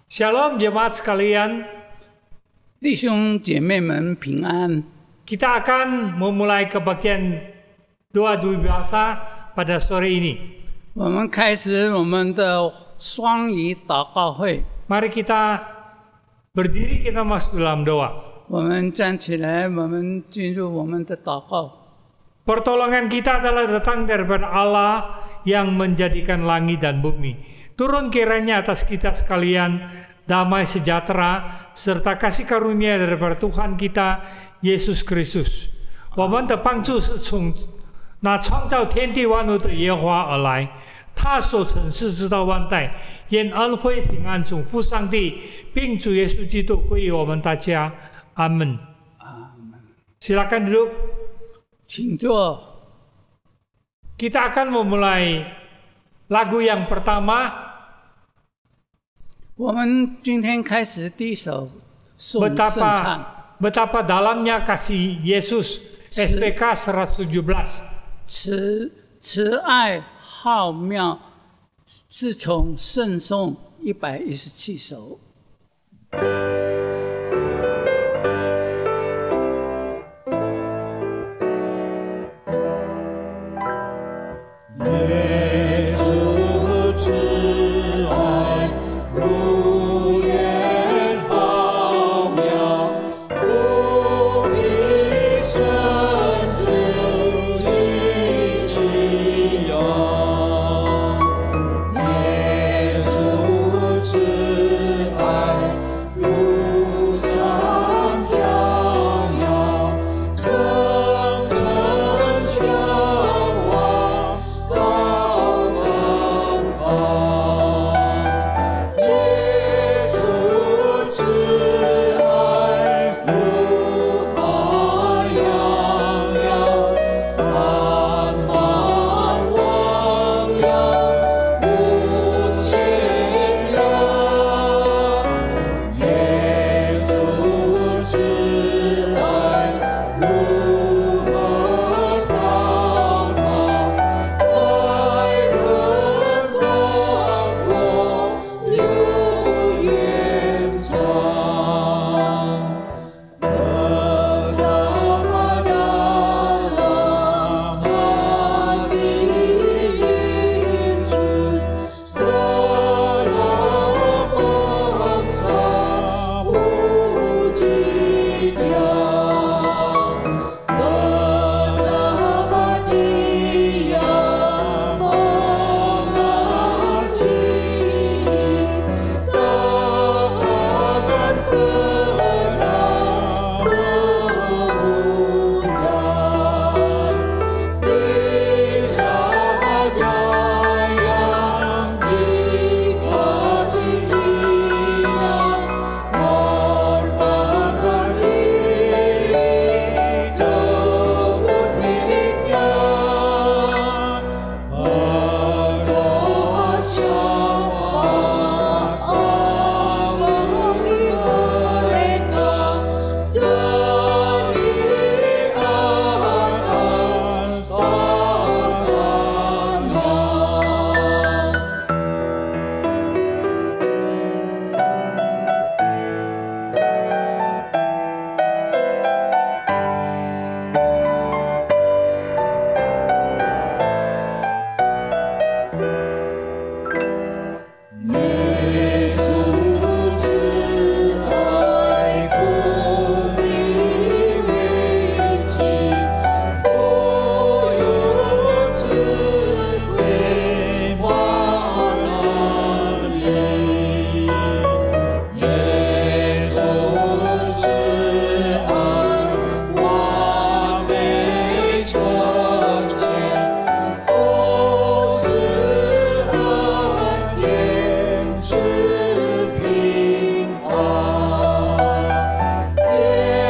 Shalom jemaat sekalian, 弟兄姐妹们平安。 kita akan memulai kebaktian doa dua bahasa pada sore ini. 我们开始我们的双语祷告会。 Mari kita berdiri, kita masuk dalam doa. 我们站起来，我们进入我们的祷告。 Pertolongan kita adalah datang daripada Allah yang menjadikan langit dan bumi. Turun kiranya atas kita sekalian damai sejahtera serta kasih karunia daripada Tuhan kita Yesus Kristus。我们的帮助是从那创造天地万物的耶和华而来，他所承事直到万代。愿恩惠平安从父上帝并主耶稣基督归于我们大家。阿门。Silakan duduk. 请坐。 Kita akan memulai lagu yang pertama. 我们今天开始第一首颂圣唱。 Betapa dalamnya kasih Yesus, SPK 117. 慈爱浩妙，是从圣颂117首。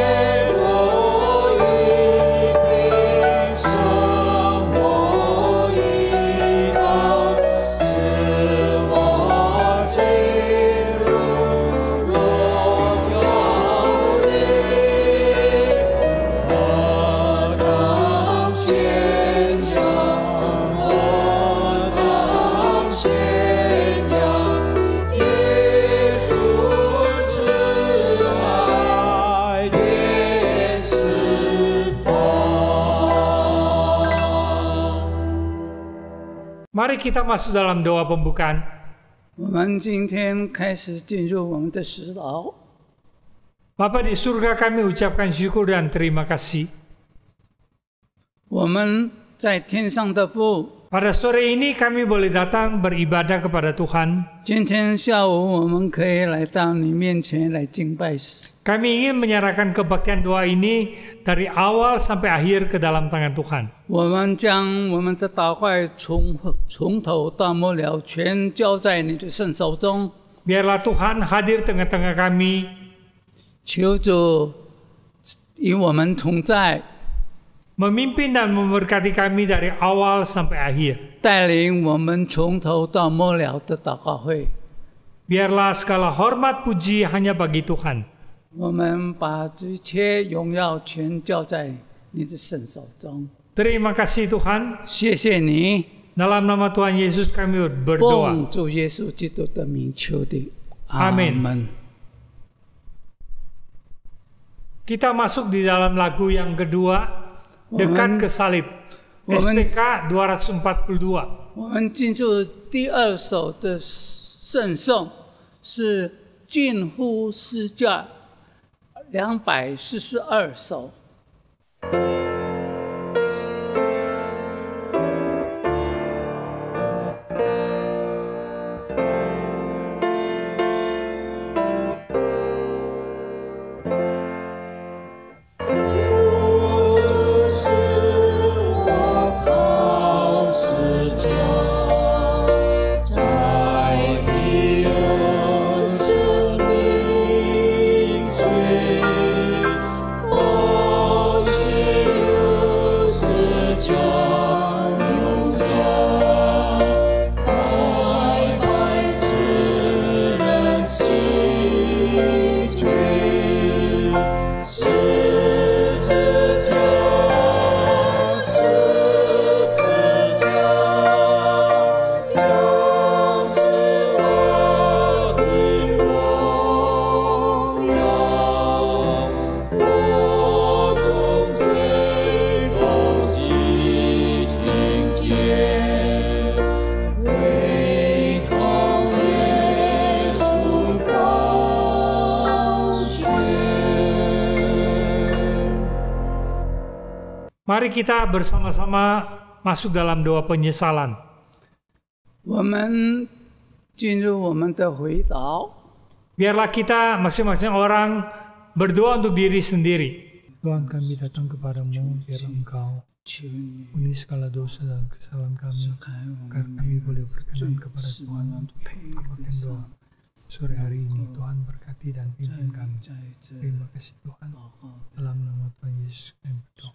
我 Mari kita masuk dalam doa pembukaan. 我们今天开始进入我们的实祷。 Bapa di surga, kami ucapkan syukur dan terima kasih. 我们在天上的父， Pada sore ini kami boleh datang beribadah kepada Tuhan. 今天下午我们可以来到你面前来敬拜。 Kami ingin menyerahkan kebaktian doa ini dari awal sampai akhir ke dalam tangan Tuhan. 我们将我们的祷告从头到末了全交在你的圣手中。 Biarlah Tuhan hadir tengah-tengah kami. 求主与我们同在， Memimpin dan memberkati kami dari awal sampai akhir. 带领我们从头到末了的祷告会。 Biarlah segala hormat puji hanya bagi Tuhan. 我们把这一切荣耀全交在你的圣手中。 Terima kasih Tuhan. 谢谢你， Dalam nama Tuhan Yesus kami berdoa. 奉主耶稣基督的名求的， Amin. Kita masuk di dalam lagu yang kedua, Dekat ke Salib. SPK 242. 我们进入第二首的圣颂，是近乎十架242首。 Mari kita bersama-sama masuk dalam doa penyesalan. 我们进入我们的回祷。 Biarlah kita masing-masing orang berdoa untuk diri sendiri. Tuhan, kami datang kepadamu, biar Engkau ampuni segala dosa dan kesalahan kami, agar kami boleh berkenan kepada Tuhan untuk kebaktian doa. Sore hari ini Tuhan berkati dan pimpin kami. Terima kasih Tuhan. Dalam nama Tuhan Yesus kami berdoa.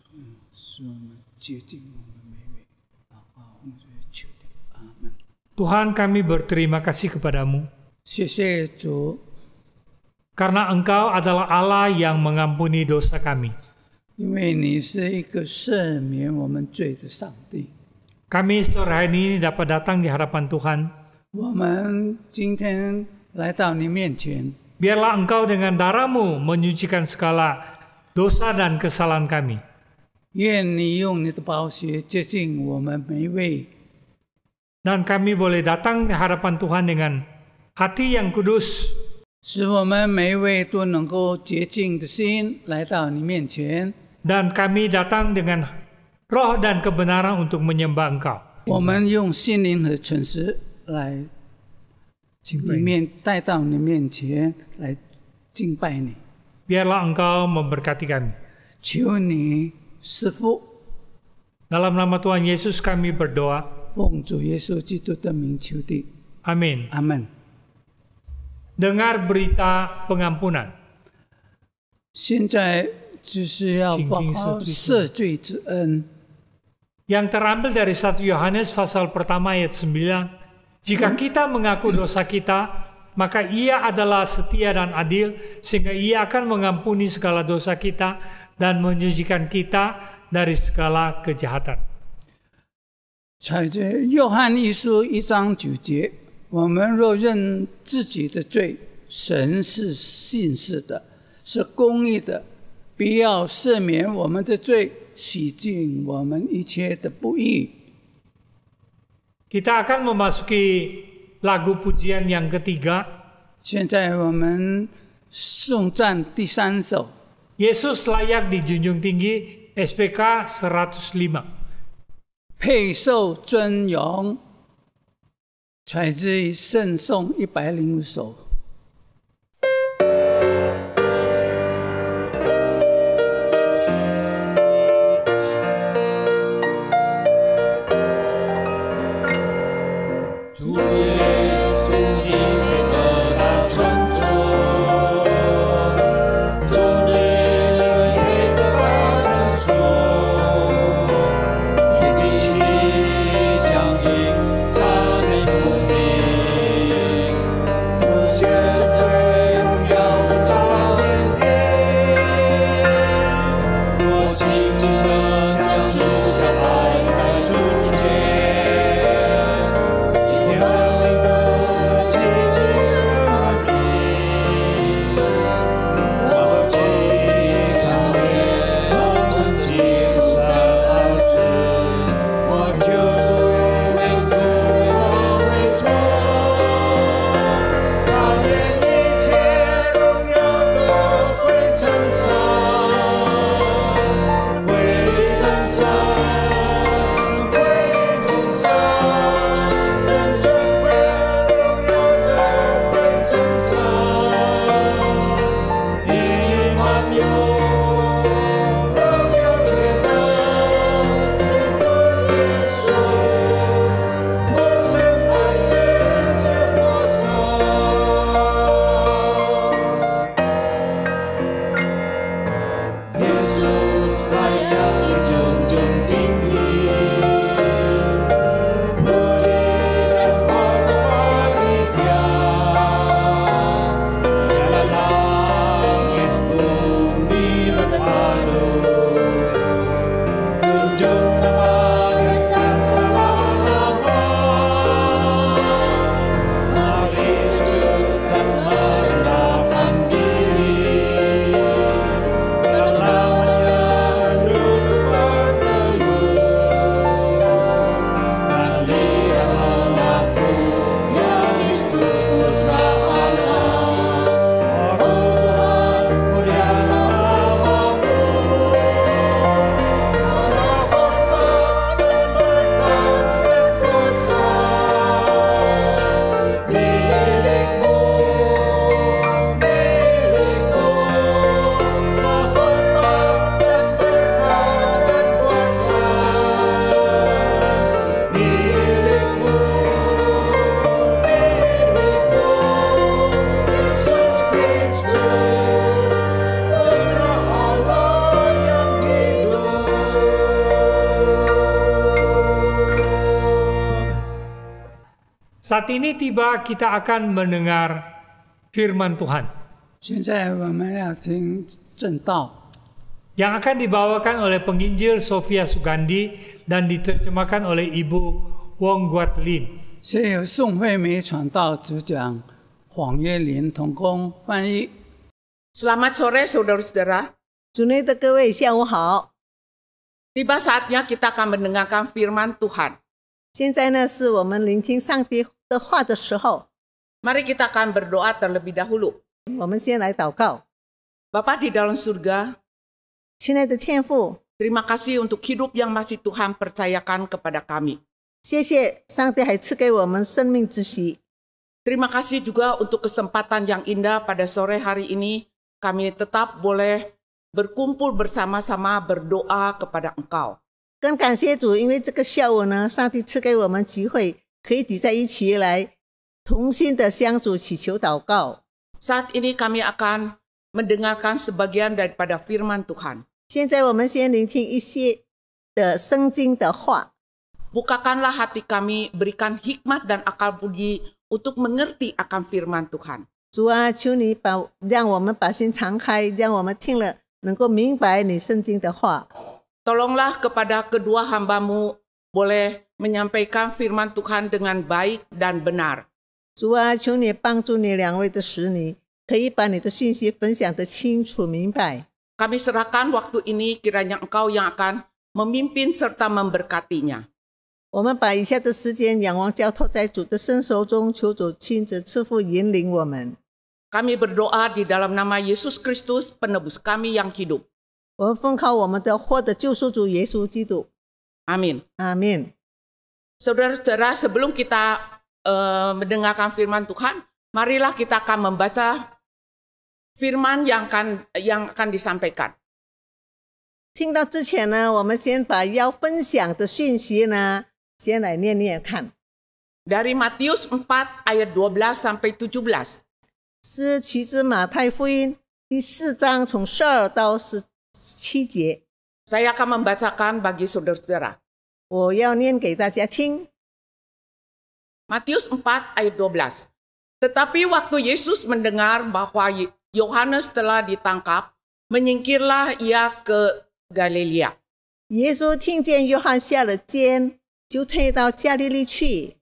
Tuhan, kami berterima kasih kepadamu. 谢谢主， Karena Engkau adalah Allah yang mengampuni dosa kami. 因为你是一个赦免我们罪的上帝。 Kami sore hari ini dapat datang di hadapan Tuhan. 我们今天来到你面前， Biarlah Engkau dengan darah-Mu menyucikan segala dosa dan kesalahan kami. 愿你用你的宝血洁净我们每一位， Dan kami boleh datang di hadapan Tuhan dengan hati yang kudus. 使我们每一位都能够洁净的心来到你面前。 Dan kami datang dengan roh dan kebenaran untuk menyembah Engkau. 我们用心灵和诚实来带到你面前来敬拜你。 Biarlah Engkau memberkati kami. 求你师父， Dalam nama Tuhan Yesus kami berdoa. 奉主耶稣基督的名求的， Amin. 阿门。 Dengar berita pengampunan. 现在就是要报告赦罪之恩。 Yang terambil dari 1 Yohanes pasal pertama ayat 9. Jika kita mengaku dosa kita, maka Ia adalah setia dan adil, sehingga Ia akan mengampuni segala dosa kita dan menyucikan kita dari segala kejahatan. 采着约翰一书1章9节，我们若认自己的罪，神是信实的，是公义的，必要赦免我们的罪，洗净我们一切的不义。 Kita akan memasuki lagu pujian yang ketiga. 现在我们颂赞第3首， Yesus layak dijunjung tinggi, SPK 105. 配受尊荣，采自于圣颂105首。 Saat ini tiba kita akan mendengar firman Tuhan 现在我们要听正道， yang akan dibawakan oleh penginjil Sofia Sugandi dan diterjemahkan oleh Ibu Wong Guat Lin. 是由宋惠美传道主讲，黄月林同工翻译。 Selamat sore saudara-saudara. 主内的各位下午好， Tiba saatnya kita akan mendengarkan firman Tuhan. 现在呢是我们聆听上帝的话的时候， Mari kita akan berdoa terlebih dahulu. 我们先来祷告。 Bapa di dalam surga, 亲爱的天父， terima kasih untuk hidup yang masih Tuhan percayakan kepada kami. 谢谢上帝还赐给我们生命之息， Terima kasih juga untuk kesempatan yang indah pada sore hari ini kami tetap boleh berkumpul bersama-sama berdoa kepada Engkau. 更感谢主，因为这个下午呢，上帝赐给我们机会，可以聚在一起来同心的相处祈求祷告。 Saat ini kami akan mendengarkan sebagian daripada firman Tuhan. 现在我们先聆听一些的圣经的话， Bukakanlah hati kami, berikan hikmat dan akal budi untuk mengerti akan firman Tuhan. 主啊，求你让我们把心敞开，让我们听了能够明白你圣经的话。 Tolonglah kepada kedua hamba-Mu boleh menyampaikan firman Tuhan dengan baik dan benar. 主啊，求你帮助你两位的使女，可以把你的信息分享得清楚明白。 Kami serahkan waktu ini kiranya Engkau yang akan memimpin serta memberkatinya. 我们把以下的时间仰望交托在主的圣手中，求主亲自赐福引领我们。 Kami berdoa di dalam nama Yesus Kristus, penebus kami yang hidup. 我们奉靠我们的活的救赎主耶稣基督。 Amin. 阿们。 Saudara-saudara, sebelum kita mendengarkan firman Tuhan, marilah kita akan membaca firman yang akan disampaikan. 听到之前呢，我们先把要分享的讯息呢，先来念念看。 Dari Matius 4 ayat 12 sampai 17. 是取自马太福音第4章从12到17节。 Saya akan membacakan bagi saudara-saudara. 我要念给大家听。 Matius 4 ayat 12. Tetapi waktu Yesus mendengar bahwa Yohanes telah ditangkap, menyingkirlah ia ke Galilea. 耶稣听见约翰下了监，就退到加利利去。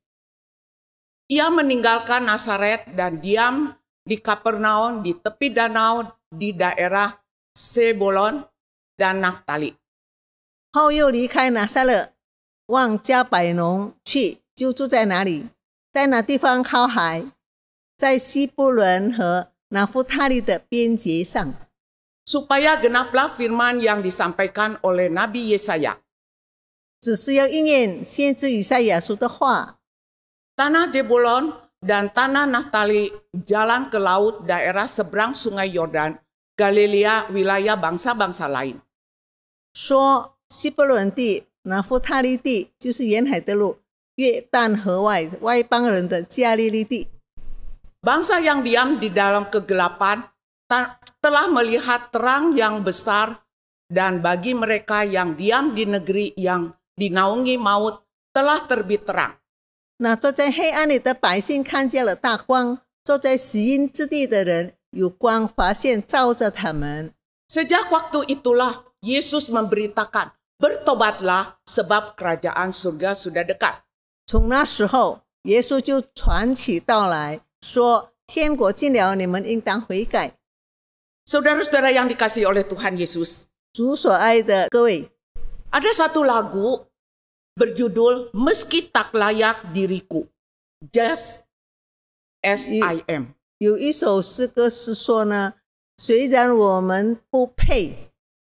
Ia meninggalkan Nazaret dan diam di Kapernaum di tepi danau di daerah Sebulon dan Naftali. 后又离开拿撒勒，往加百农去，就住在哪里？在那地方靠海，在西布伦和拿弗他利的边界上。 Supaya genaplah firman yang disampaikan oleh Nabi Yesaya. 只是要应验先知以赛亚书的话。 Tanah Zebulon dan tanah Naftali, jalan ke laut daerah seberang sungai Yordan, Galilea, wilayah bangsa-bangsa lain. 说西布伦地、拿弗他利地就是沿海的路，约旦河外外邦人的加利利地。 Bangsa yang diam di dalam kegelapan telah melihat terang yang besar, dan bagi mereka yang diam di negeri yang dinaungi maut telah terbit terang. 那坐在黑暗里的百姓看见了大光，坐在死荫之地的人有光发现照着他们。 Sejak waktu itulah Yesus memberitakan, bertobatlah sebab kerajaan surga sudah dekat. 从那时候，耶稣就传起道来说：“天国近了，你们应当悔改。” Saudara-saudara yang dikasihi oleh Tuhan Yesus, 主所爱的各位， ada satu lagu berjudul Meski Tak Layak Diriku, Just As I Am. 有一首诗歌是说呢，虽然我们不配。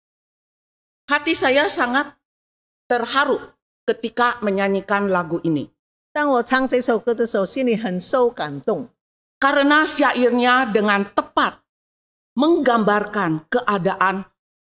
Hati saya sangat terharu ketika menyanyikan lagu ini. 当我唱这首歌的时候，心里很受感动， Karena syairnya dengan tepat menggambarkan keadaan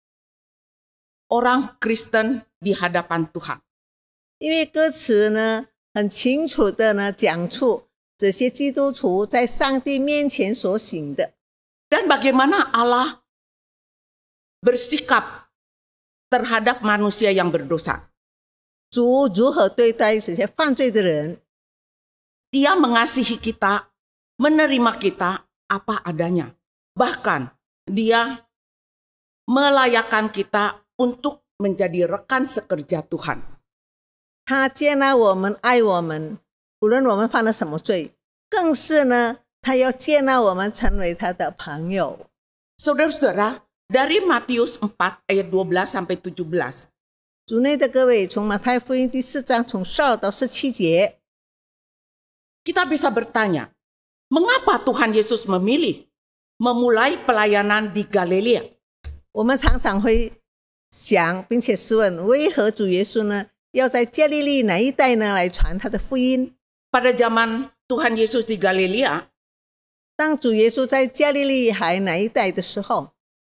orang Kristen di hadapan Tuhan. 因为歌词呢很清楚的呢讲出这些基督徒在上帝面前所行的， Dan bagaimana Allah bersikap terhadap manusia yang berdosa. 主如何对待这些犯罪的人。 Dia mengasihi kita, menerima kita apa adanya. Bahkan dia melayakkan kita untuk menjadi rekan sekerja Tuhan. 他接纳我们，爱我们，无论我们犯了什么罪，更是呢，他要接纳我们成为他的朋友。 Saudara-saudara, dari Matius 4 ayat 12 sampai 17. 主内的各位，从马太福音第4章从12到17节， Kita bisa bertanya, mengapa Tuhan Yesus memilih memulai pelayanan di Galilea? 我们常常会想并且思问，为何主耶稣呢要在加利利哪一带呢来传他的福音？ Pada zaman Tuhan Yesus di Galilea, 当主耶稣在加利利海哪一带的时候，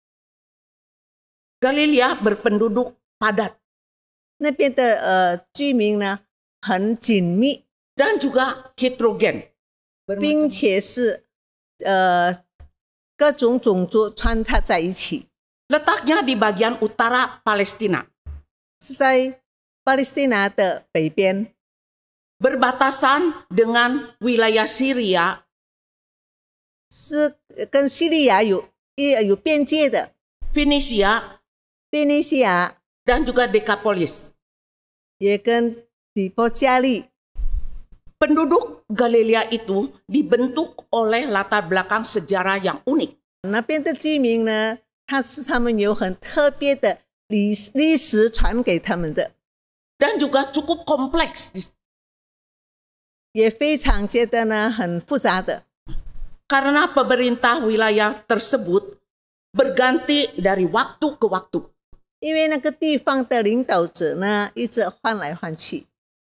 Galilea berpenduduk padat 那边的居民呢很紧密， dan juga heterogen. 并且是各种种族穿插在一起， Letaknya di bagian utara Palestina, 是在巴勒斯坦的北边， berbatasan dengan wilayah Syria, 是跟叙利亚有边界的， Fenisia, 腓尼西亚 dan juga Decapolis. 也跟底波加利。 Penduduk Galilea itu dibentuk oleh latar belakang sejarah yang unik. 那边的居民呢，他们有很特别的历史传给他们的。 dan juga cukup kompleks 也非常觉得呢很复杂的， karena pemerintah wilayah tersebut berganti dari waktu ke waktu. 因为那个地方的领导者呢一直换来换去。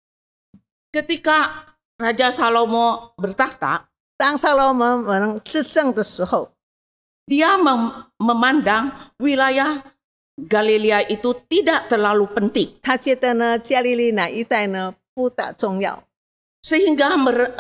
Ketika Raja Salomo bertahta, 当撒罗门执政的时候， dia memandang wilayah Galilea itu tidak terlalu penting, 他觉得呢加利利那一带呢不大重要， sehingga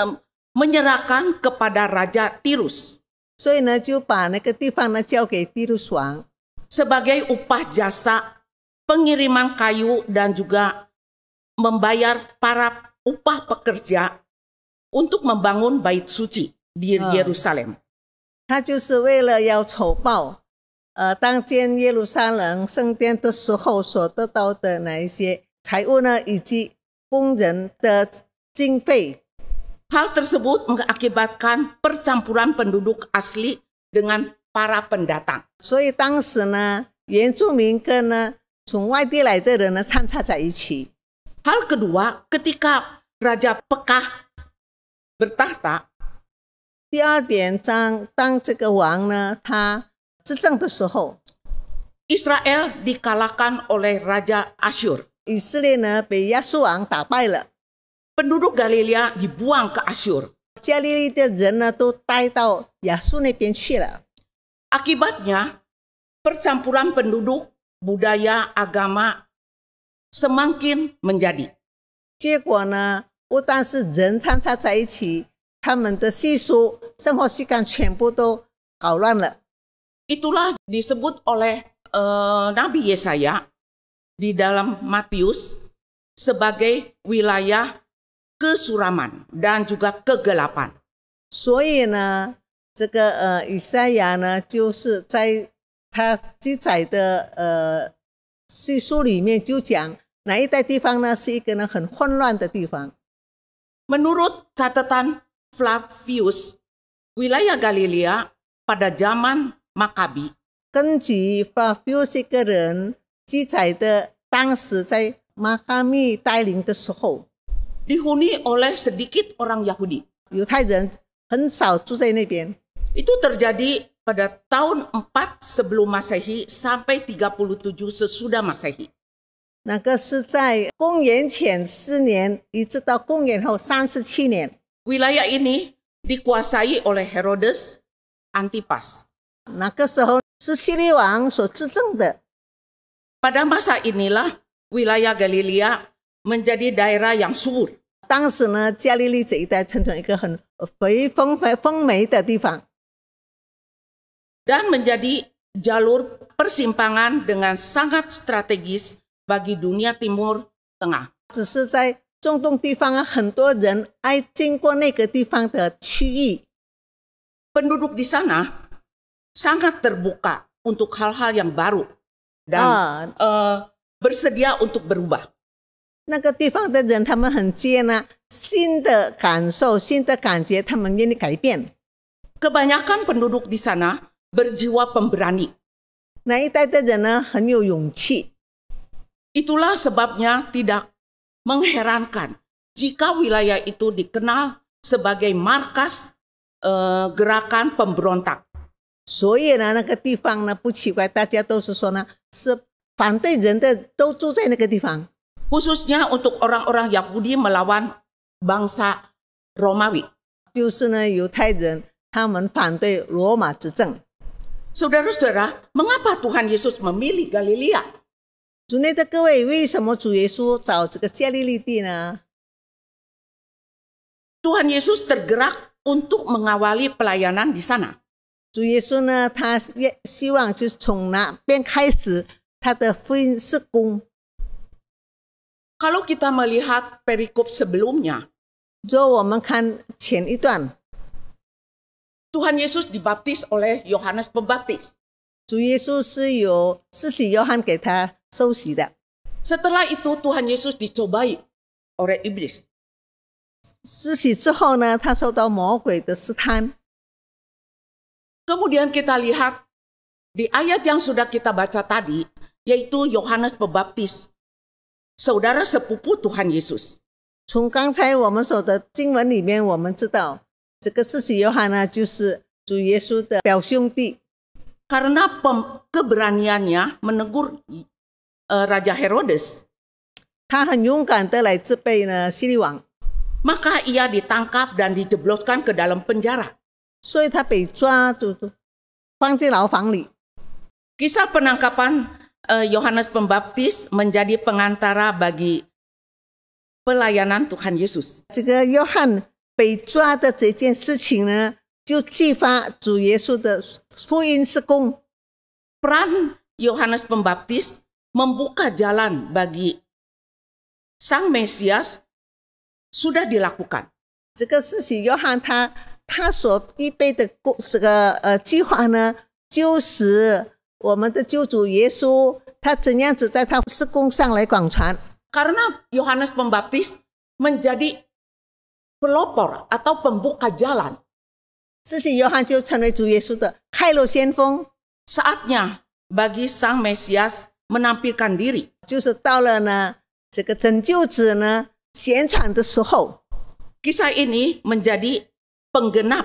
menyerahkan kepada Raja Tirus 所以呢就把那个地方呢交给提鲁斯王， sebagai upah jasa pengiriman kayu dan juga membayar para upah pekerja untuk membangun bait suci di Yerusalem. 他就是为了要筹报，当建耶路撒冷圣殿的时候所得到的那一些财物呢，以及工人的经费。 Hal tersebut mengakibatkan percampuran penduduk asli dengan para pendatang. 所以当时呢，原住民跟呢从外地来的人呢掺杂在一起。 Hal kedua, ketika Raja Pekah bertahta, 第二点，当这个王呢他执政的时候， Israel dikalahkan oleh Raja Asyur. 以色列呢被亚述王打败了， Penduduk Galilea dibuang ke Asyur. 加利利的人呢都带到亚述那边去了。 Akibatnya, percampuran penduduk, budaya, agama semakin menjadi. 结果呢，不但是人掺杂在一起，他们的习俗、生活习惯全部都搞乱了。 Itulah disebut oleh Nabi Yesaya di dalam Matius sebagai wilayah kesuraman dan juga kegelapan. 所以呢，这个以赛亚呢，就是在他记载的叙述里面就讲哪一带地方呢是一个呢很混乱的地方。 Menurut catatan Flavius, wilayah Galilea pada zaman Makabi 根据法菲这个人记载的，当时在马哈密带领的时候， dihuni oleh sedikit orang Yahudi. 犹太人很少住在那边。 Itu terjadi pada tahun 4 sebelum Masehi sampai 37 sesudah Masehi. 那个是在公元前4年，一直到公元后37年。 Wilayah ini dikuasai oleh Herodes Antipas. 那个时候是希律王所执政的。 Pada masa inilah wilayah Galilea menjadi daerah yang subur. 当时呢，加利利这一带成为一个很丰美的地方， dan menjadi jalur persimpangan dengan sangat strategis bagi dunia Timur Tengah. 只是在中东地方啊，很多人爱经过那个地方的区域。 Penduduk di sana sangat terbuka untuk hal-hal yang baru dan bersedia untuk berubah. 那个地方的人，他们很接纳新的感受、新的感觉，他们愿意改变。 Kebanyakan penduduk di sana berjiwa pemberani. 那一带的人呢，很有勇气。 Itulah sebabnya tidak mengherankan jika wilayah itu dikenal sebagai markas gerakan pemberontak. 所以呢，那个地方呢不奇怪，大家都是说呢，是反对人的都住在那个地方。 Khususnya untuk orang-orang Yahudi melawan bangsa Romawi. 就是呢，犹太人他们反对罗马执政。 Saudara-saudara, mengapa Tuhan Yesus memilih Galilea? 主内的各位，为什么主耶稣找这个加利利地呢？ Tuhan Yesus tergerak untuk mengawali pelayanan di sana. 主耶稣呢，他也希望就是从那边开始他的福音事工。 Kalau kita melihat perikop sebelumnya, 如果我们看前一段， Tuhan Yesus dibaptis oleh Yohanes Pembaptis. 主耶稣是由施洗约翰给他受洗的。 Setelah itu Tuhan Yesus dicobai oleh iblis. 施洗之后呢，他受到魔鬼的试探。 Kemudian kita lihat di ayat yang sudah kita baca tadi, yaitu Yohanes Pembaptis saudara sepupu Tuhan Yesus. 从刚才我们所的经文里面，我们知道这个施洗约翰呢，就是主耶稣的表兄弟。 Karena keberaniannya menegur Raja Herodes, 他很勇敢的来责备呢希律王， maka ia ditangkap dan dijebloskan ke dalam penjara. 所以他被抓住，放在牢房里。 Kisah penangkapan Yohanes Pembaptis menjadi pengantara bagi pelayanan Tuhan Yesus. 这个约翰被抓的这件事情呢，就激发主耶稣的福音事工。 Peran Yohanes Pembaptis membuka jalan bagi Sang Mesias sudah dilakukan. 这个施洗约翰他所预备的这个计划呢，就是我们的救主耶稣，他怎样子在他事工上来广传。 Karena Yohanes Pembaptis menjadi pelopor atau pembuka jalan. 施洗约翰就成为主耶稣的开路先锋。 Saatnya bagi Sang Mesias menampilkan diri. 就是到了呢这个拯救者呢宣传的时候。 Kisah ini menjadi penggenap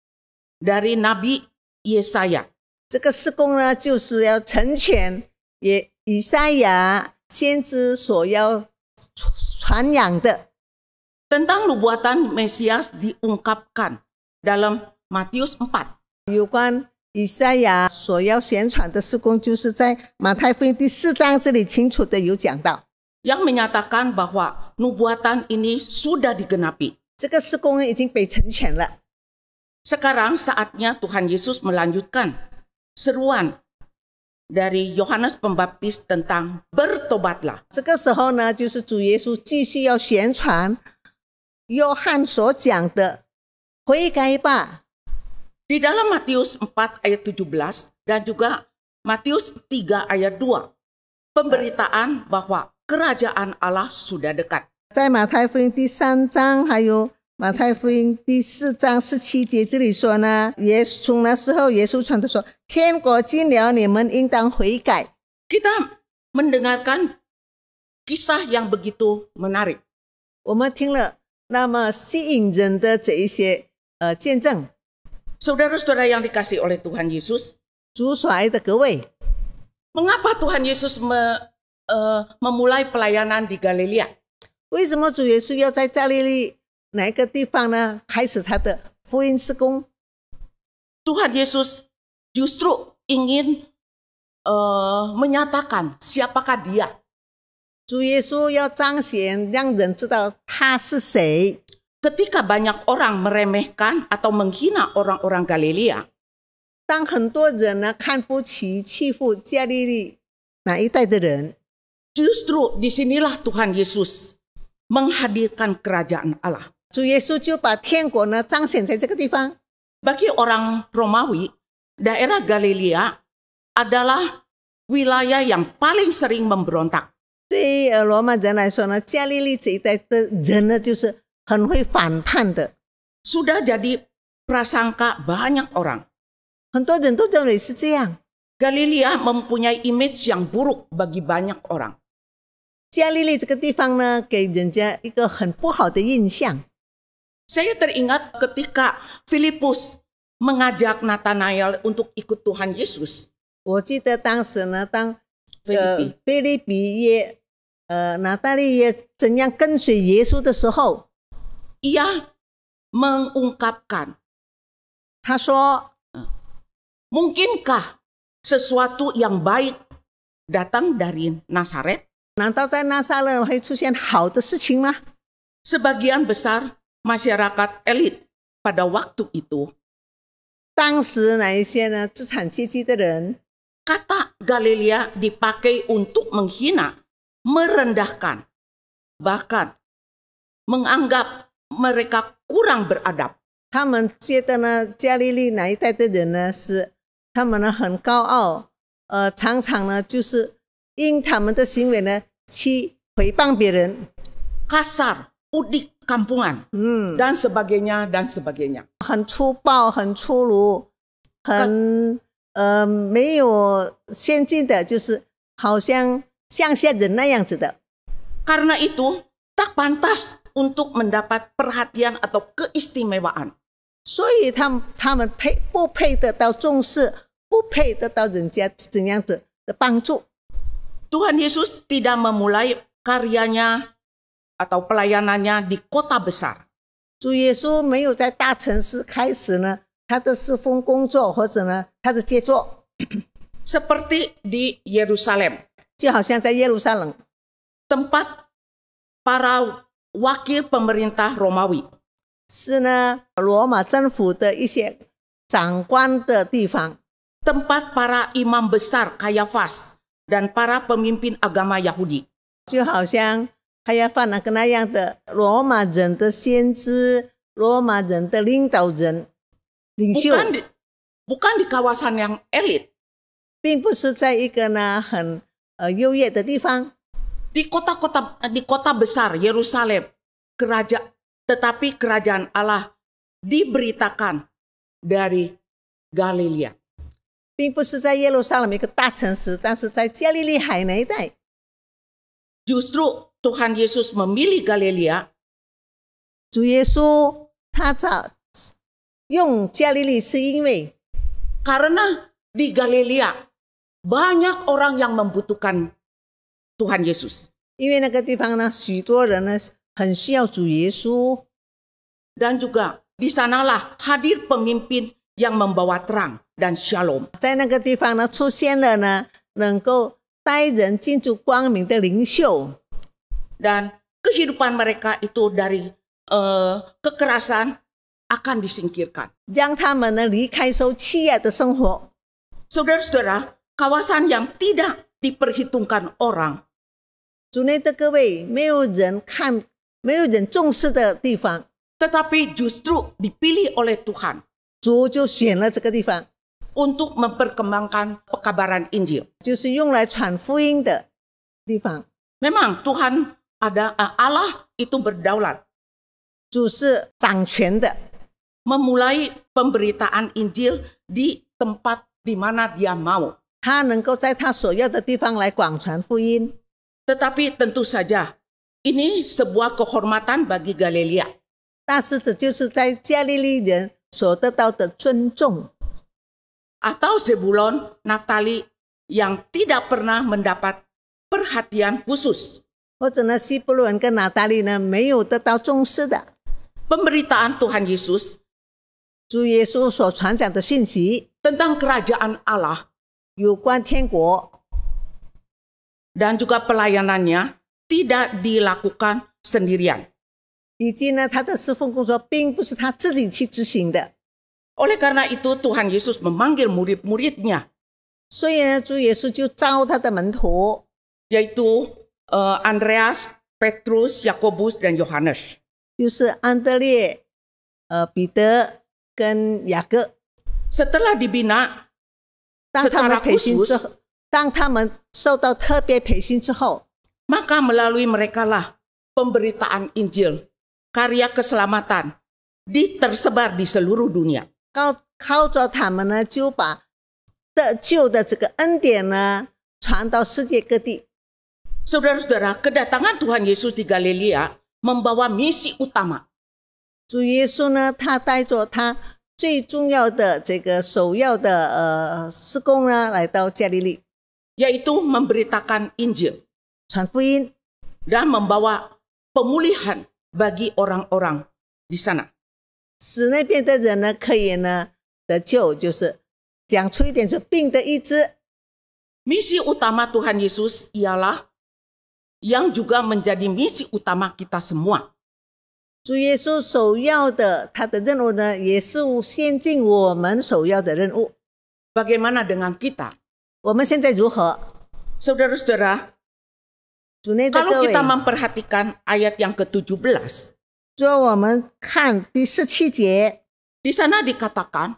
dari Nabi Yesaya. 这个事工呢，就是要成全以赛亚先知所要传扬的。 Tentang nubuatan Mesias diungkapkan dalam Matius 4. 有关以赛亚所要宣传的事工，就是在马太福音第4章这里清楚的有讲到， yang menyatakan bahwa nubuatan ini sudah digenapi. 这个事工已经被成全了。 Sekarang saatnya Tuhan Yesus melanjutkan seruan dari Yohanes Pembaptis tentang bertobatlah. 这个时候呢，就是主耶稣继续要宣传约翰所讲的悔改吧。 Di dalam Matius 4 ayat 17 dan juga Matius 3 ayat 2, pemberitaan bahwa kerajaan Allah sudah dekat. 在马太福音第3章，还有马太福音第4章17节这里说呢，从那时候耶稣传的说，天国近了，你们应当悔改。 Kita mendengarkan kisah yang begitu menarik. 我们听了那么吸引人的这一些见证。 Saudara-saudara yang dikasihi oleh Tuhan Yesus, 主所爱的各位， mengapa Tuhan Yesus memulai pelayanan di Galilea? 为什么主耶稣要在加利利哪一个地方呢开始他的福音事工？ Tuhan Yesus justru ingin menyatakan siapakah dia. 主耶稣要彰显，让人知道他是谁。 Ketika banyak orang meremehkan atau menghina orang-orang Galilea, 当很多人呢看不起、欺负加利利那一带的人， justru disinilah Tuhan Yesus menghadirkan kerajaan Allah. 主耶稣就把天国呢彰显在这个地方。 Bagi orang Romawi, daerah Galilea adalah wilayah yang paling sering memberontak. 对于罗马人来说呢，加利利这一带的人呢，就是很会反叛的。 Sudah jadi prasangka banyak orang. 很多人都认为是这样。 Galilea mempunyai image yang buruk bagi banyak orang. 加利利这个地方呢，给人家一个很不好的印象。 Saya teringat ketika Filipus mengajak Nathanael untuk ikut Tuhan Yesus. 我记得当时呢，当菲利比耶拿大利耶怎样跟随耶稣的时候， ia mengungkapkan, 他说 mungkinkah sesuatu yang baik datang dari Nazaret? 难道在拿撒勒会出现好的事情吗？ Sebagian besar masyarakat elit pada waktu itu, 当时哪一些呢资产阶级的人， kata Galilea dipakai untuk menghina, merendahkan, bahkan menganggap mereka kurang beradab. 他们觉得呢加利利哪一带的人呢是他们呢很高傲，常常呢就是因他们的行为呢去诽谤别人， kasar, udik kampungan, dan sebagainya dan sebagainya. 很粗暴、很粗鲁、很没有先进的，就是好像乡下人那样子的。 Karena itu, tak pantas untuk mendapat perhatian atau keistimewaan. 所以他们不配得到重视，不配得到人家怎样子的帮助。 Tuhan Yesus tidak memulai karyanya atau pelayanannya di kota besar. 主耶稣没有在大城市开始呢他的侍奉工作，或者呢他的杰作， Seperti di Yerusalem, 就好像在耶路撒冷， tempat para wakil pemerintah Romawi. 是呢罗马政府的一些长官的地方， Tempat para imam besar Kayafas dan para pemimpin agama Yahudi. 就好像还要放那个那样的罗马人的先知，罗马人的领导人、领袖， Bukan di kawasan yang elit. 并不是在一个呢很优越的地方。 Di kota besar Yerusalem, tetapi kerajaan Allah diberitakan dari Galilea. 并不是在耶路撒冷一个大城市，但是在加利利海那一带。 Justru Tuhan Yesus memilih Galilea 主耶稣他用加利利是因为 karena di Galilea banyak orang yang membutuhkan Tuhan Yesus. 因为那个地方呢，许多人呢很需要主耶稣， Dan juga di sanalah hadir pemimpin yang membawa terang dan shalom. 在那个地方呢出现了呢能够带人进入光明的领袖， Dan kehidupan mereka itu dari kekerasan akan disingkirkan. 让他们呢离开受欺压的生活。 Saudara-saudara, kawasan yang tidak diperhitungkan orang, 主内的各位，没有人看，没有人重视的地方， tetapi justru dipilih oleh Tuhan 主就选了这个地方， untuk memperkembangkan pekabaran Injil. 就是用来传福音的地方。 Memang Tuhan Allah itu berdaulat 主是掌权的， memulai pemberitaan Injil di tempat di mana dia mau. 他能够在他所要的地方来广传福音。 Tetapi tentu saja ini sebuah kehormatan bagi Galilea. 但是这就是在加利利人所得到的尊重， Atau Zebulon, Naftali yang tidak pernah mendapat perhatian khusus. 或者呢西布伦跟拿大利呢没有得到重视的。 Pemberitaan Tuhan Yesus 主耶稣所传讲的讯息， tentang kerajaan Allah 有关天国， dan juga pelayanannya tidak dilakukan sendirian. 以及呢他的侍奉工作并不是他自己去执行的。 Oleh karena itu Tuhan Yesus memanggil murid-muridnya, 所以呢主耶稣就召他的门徒， yaitu Andreas, Petrus, Yakobus, dan Yohanes. 就是安德烈、彼得跟雅各。 Setelah dibina 当他们 secara 培训之 khusus, 后，当他们受到特别培训之后， maka melalui merekalah pemberitaan Injil, karya keselamatan, tersebar di seluruh dunia. 靠着他们呢，就把得救的这个恩典呢传到世界各地。 Saudara-saudara, kedatangan Tuhan Yesus di Galilea membawa misi utama. 主耶稣呢，他带着他最重要的这个首要的事工呢，来到加利利， yaitu memberitakan Injil 传福音， dan membawa pemulihan bagi orang-orang di sana. 使那边的人呢可以呢得救，就是讲出一点是病的医治。 Misi utama Tuhan Yesus ialah yang juga menjadi misi utama kita semua. 主耶稣首要的他的任务呢，也是先进我们首要的任务。 Bagaimana dengan kita? 我们现在如何？ Saudara-saudara, 主内的 kalau 各位， kita memperhatikan ayat yang ke-17, 主我们看第17节， di sana dikatakan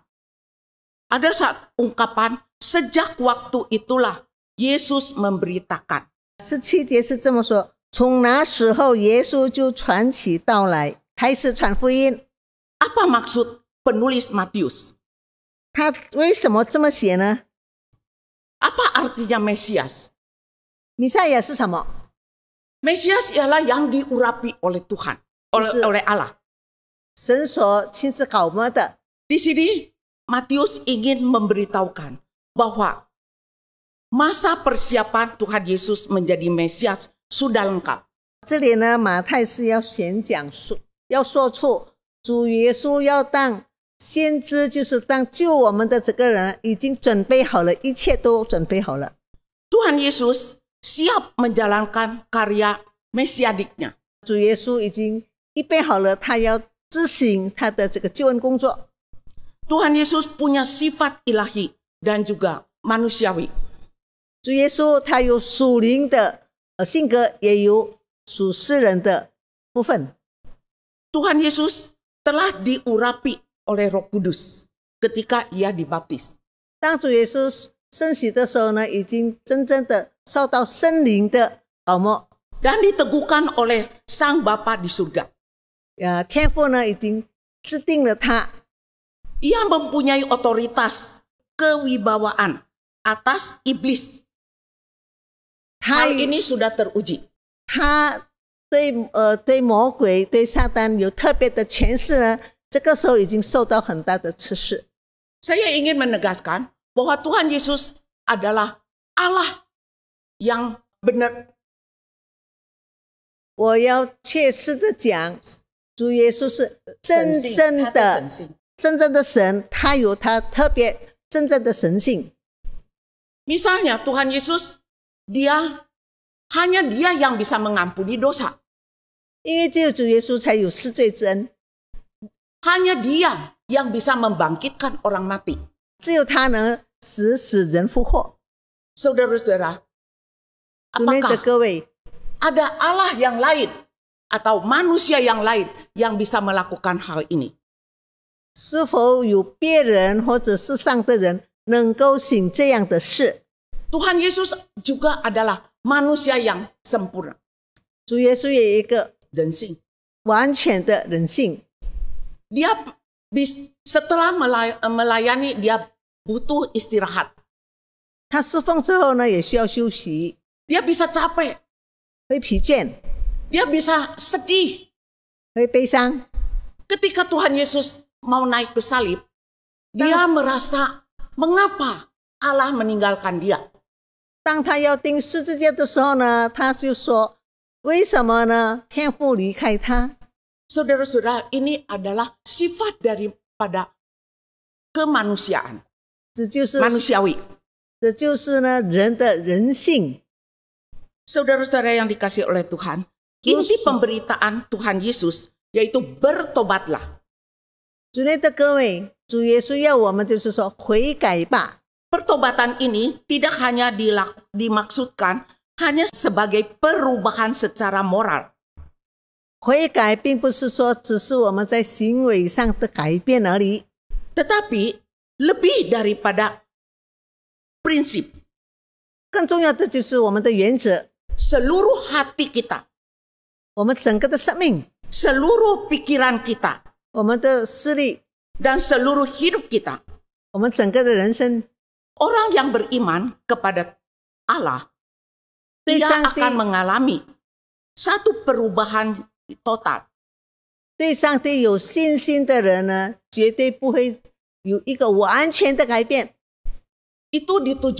ada saat ungkapan sejak waktu itulah Yesus memberitakan. 17节是这么说：从那时候，耶稣就传起道来，开始传福音。 Apa maksud penulis Matius? 他为什么这么写呢？ Apa artinya Mesias? 弥赛亚是什么？ Mesias ialah yang diurapi oleh Tuhan, oleh Allah. 神所亲自搞摸的。 Di sini Matius ingin memberitahukan bahwa masa persiapan Tuhan Yesus menjadi Mesias sudah lengkap. 这里呢，马太是要要说出主耶稣要当先知，就是当救我们的这个人，已经准备好了，一切都准备好了。 Tuhan Yesus siap menjalankan karya mesiadiknya. 主耶稣已经预备好了，他要执行他的这个救恩工作。 Tuhan Yesus punya sifat ilahi dan juga manusiawi. 主耶稣他有属灵的性格，也有属世人的部分。 Tuhan Yesus telah diurapi oleh Roh Kudus ketika ia dibaptis. 当主耶稣升洗的时候呢，已经真正的受到圣灵的搞摸， Dan diteguhkan oleh Sang Bapa di surga. 天父呢已经制定了他， Ia mempunyai otoritas kewibawaan atas iblis. 他 Hal ini sudah teruji. 他对魔鬼对撒旦有特别的权势呢，这个时候已经受到很大的测试。 Saya ingin menegaskan bahwa Tuhan Yesus adalah Allah yang benar. 我要切实的讲，主耶稣是真正的神，他有他特别真正的神性。 Misalnya Tuhan Yesus, hanya dia yang bisa mengampuni dosa. 因为只有主耶稣才有施罪之恩， Hanya dia yang bisa membangkitkan orang mati. 只有他能使人复活。 Saudara-saudara, 主内的 apakah 各位， ada Allah yang lain atau manusia yang lain yang bisa melakukan hal ini? 是否有别人或者世上的人能够行这样的事？ Tuhan Yesus juga adalah manusia yang sempurna 主耶稣也有一个 dan sing. 完全的人性， Dia setelah melayani, dia butuh istirahat. 他侍奉之后呢，也需要休息， Dia bisa capek, 会疲倦， dia bisa sedih. 会悲伤。 Ketika Tuhan Yesus mau naik ke salib, dia merasa mengapa Allah meninggalkan dia. 当他要钉十字架的时候呢，他就说：“为什么呢？天父离开他。” Saudara-saudara, ini adalah sifat daripada kemanusiaan, 这就是 manusiawi. 这就是呢人的人性。 Saudara-saudara yang dikasihi oleh Tuhan, inti pemberitaan Tuhan Yesus yaitu bertobatlah. 主内的各位，主耶稣要我们就是说悔改吧。 Pertobatan ini tidak hanya dimaksudkan hanya sebagai perubahan secara moral. 悔改并不是说只是我们在行为上的改变而已， Tetapi lebih daripada prinsip. 更重要的就是我们的原则， Seluruh hati kita, 我们整个的生命， seluruh pikiran kita, 我们的视力， dan seluruh hidup kita. 我们整个的人生， Orang yang beriman kepada Allah, Di ia Sangti- akan mengalami satu perubahan total. 对上帝有信心的人呢，绝对不会有一个完全的改变。 Itu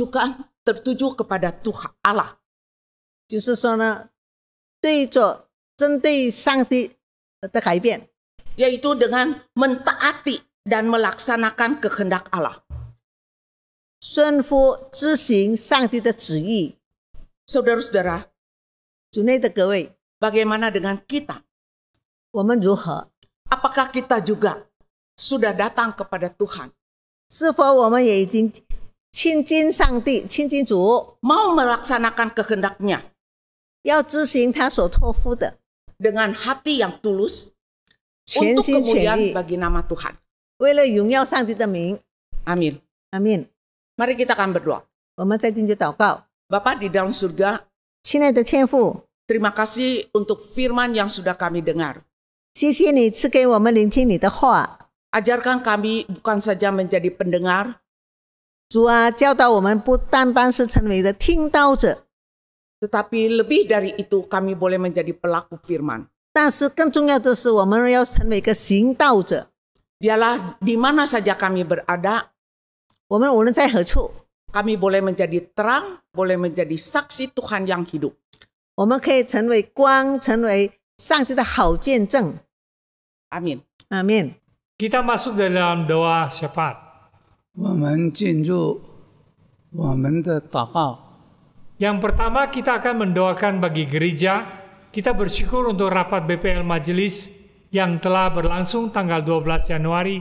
tertuju kepada Tuhan Allah. 就是说呢，针对上帝的改变， Yaitu dengan mentaati dan melaksanakan kehendak Allah. 顺服执行上帝的旨意。 Saudara-saudara, 主内的各位， bagaimana dengan kita? 我们如何？ Apakah kita juga sudah datang kepada Tuhan? 是否我们也已经亲近上帝、亲近主， Mau melaksanakan kehendak-Nya 要执行他所托付的， dengan hati yang tulus 全 untuk 心全 kemuliaan 意， bagi nama Tuhan. 为了荣耀上帝的名。 Amin. 阿门。 Mari kita akan berdoa. 我们再进去祷告。 Bapa di dalam surga, 亲爱的天父， terima kasih untuk firman yang sudah kami dengar. 谢谢你赐给我们聆听你的话。 Ajarkan kami bukan saja menjadi pendengar, 主啊，教导我们不单单是成为的听到者， Tetapi lebih dari itu kami boleh menjadi pelaku firman. 但是更重要的是，我们要成为一个行道者。 Biarlah di mana saja kami berada, 我们无论在何处， kami boleh menjadi terang, boleh menjadi saksi Tuhan yang hidup. 我们可以成为光，成为上帝的好见证。 Amin. Amin. Kita masuk dalam doa syafaat. 我们进入我们的祷告。 Yang pertama kita akan mendoakan bagi gereja. Kita bersyukur untuk rapat BPL Majelis yang telah berlangsung tanggal 12 Januari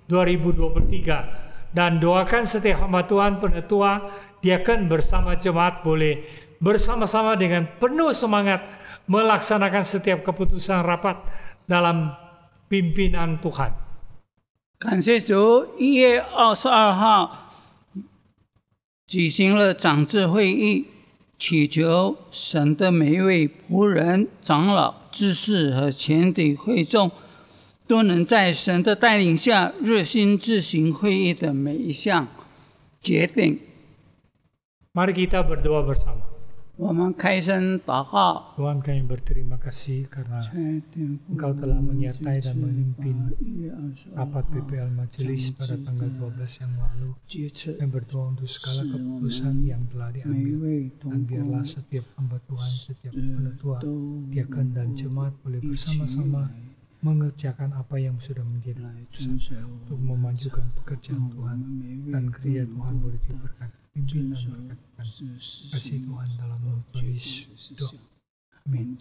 2023. Dan doakan setiap hamba Tuhan, penetua, diaken bersama jemaat boleh bersama-sama dengan penuh semangat melaksanakan setiap keputusan rapat dalam pimpinan Tuhan. 感谢主，1月22号举行了长治会议，祈求神的每一位仆人、长老、知识和全体会众都能在神的带领下热心执行会议的每一项决定。 Mari kita berdoa bersama. 我们开声祷告。 Tuhan, kami berterima kasih karena Engkau telah menyertai dan memimpin rapat BPL Majelis pada tanggal 12 yang lalu. Kami berdoa untuk segala keputusan yang telah diambil. Dan biarlah setiap hamba Tuhan, setiap penetua, diaken dan jemaat boleh bersama-sama mengerjakan apa yang sudah menjadi keputusan untuk memajukan pekerjaan Tuhan. Dan gereja Tuhan boleh diberkati. Pimpin dan berkatkan kasih Tuhan dalam nama Yesus. Doa. Amin.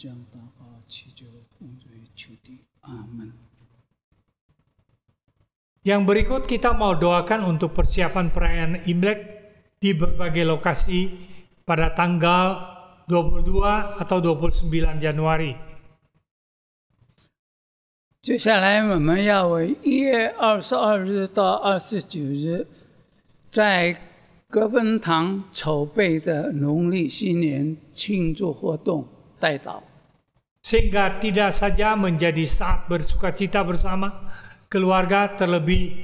Yang berikut kita mau doakan untuk persiapan perayaan Imlek di berbagai lokasi pada tanggal 22 atau 29 Januari. 接下来我们要为1月22日到29日在格芬堂筹备的农历新年庆祝活动代祷。 Sehingga tidak saja menjadi saat bersukacita bersama keluarga, terlebih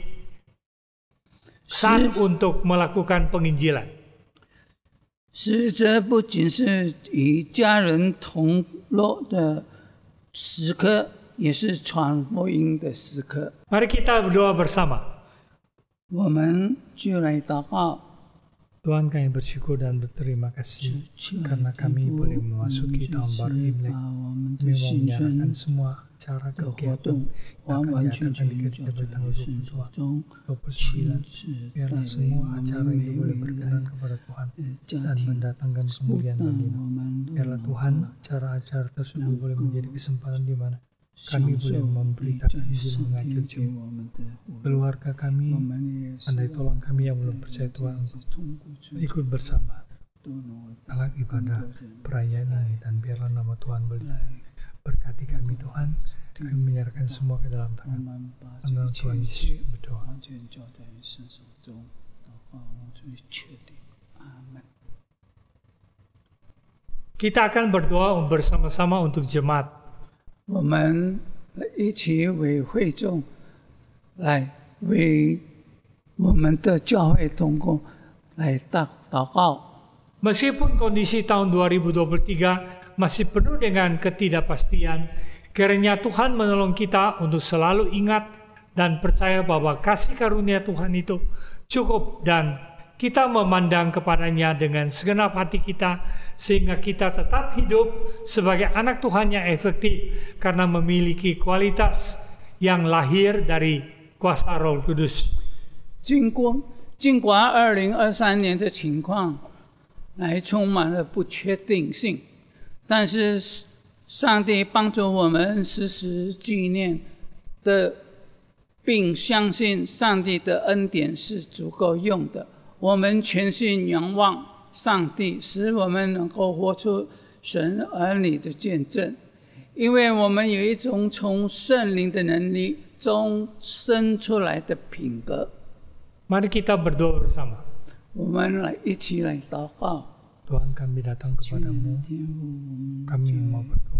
saat untuk melakukan penginjilan. 实则不仅是与家人同乐的时刻，也是传福音的时刻。 Mari kita berdoa bersama. 我们就来祷告。 Tuhan, kami bersyukur dan berterima kasih karena kami boleh memasuki tahun baru Imlek. Kami mau menyerahkan semua acara kegiatan yang akan diadakan di gereja pada tanggal 22, 29. Biarlah semua acara ini boleh berkenan kepada Tuhan dan mendatangkan kemuliaan bagimu. Biarlah Tuhan, acara-acara tersebut boleh menjadi kesempatan di mana kami boleh memberitakan Injil, mengajar jemaat, keluarga kami, andai tolong kami yang belum percaya Tuhan ikut bersama dalam ibadah perayaan ini, dan biarlah nama Tuhan boleh berkati kami Tuhan. Kami menyerahkan semua ke dalam tangan Tuhan Yesus berdoa. Kita akan berdoa bersama-sama untuk jemaat. 我们一起为会众来为我们的教会同工来祷告。 Meskipun kondisi tahun 2023 masih penuh dengan ketidakpastian, kiranya Tuhan menolong kita untuk selalu ingat dan percaya bahwa kasih karunia Tuhan itu cukup, dan kita memandang kepadanya dengan segenap hati kita, sehingga kita tetap hidup sebagai anak Tuhan yang efektif karena memiliki kualitas yang lahir dari kuasa Roh Kudus. 尽管2023年的情况来充满了不确定性，但是上帝帮助我们时时纪念的，并相信上帝的恩典是足够用的。 我们全心仰望上帝，使我们能够活出神儿女的见证，因为我们有一种从圣灵的能力中生出来的品格。 Mari kita berdoa bersama. 我们来一起来祷告。 Tuhan, kami datang kepadamu. Kami mau berdoa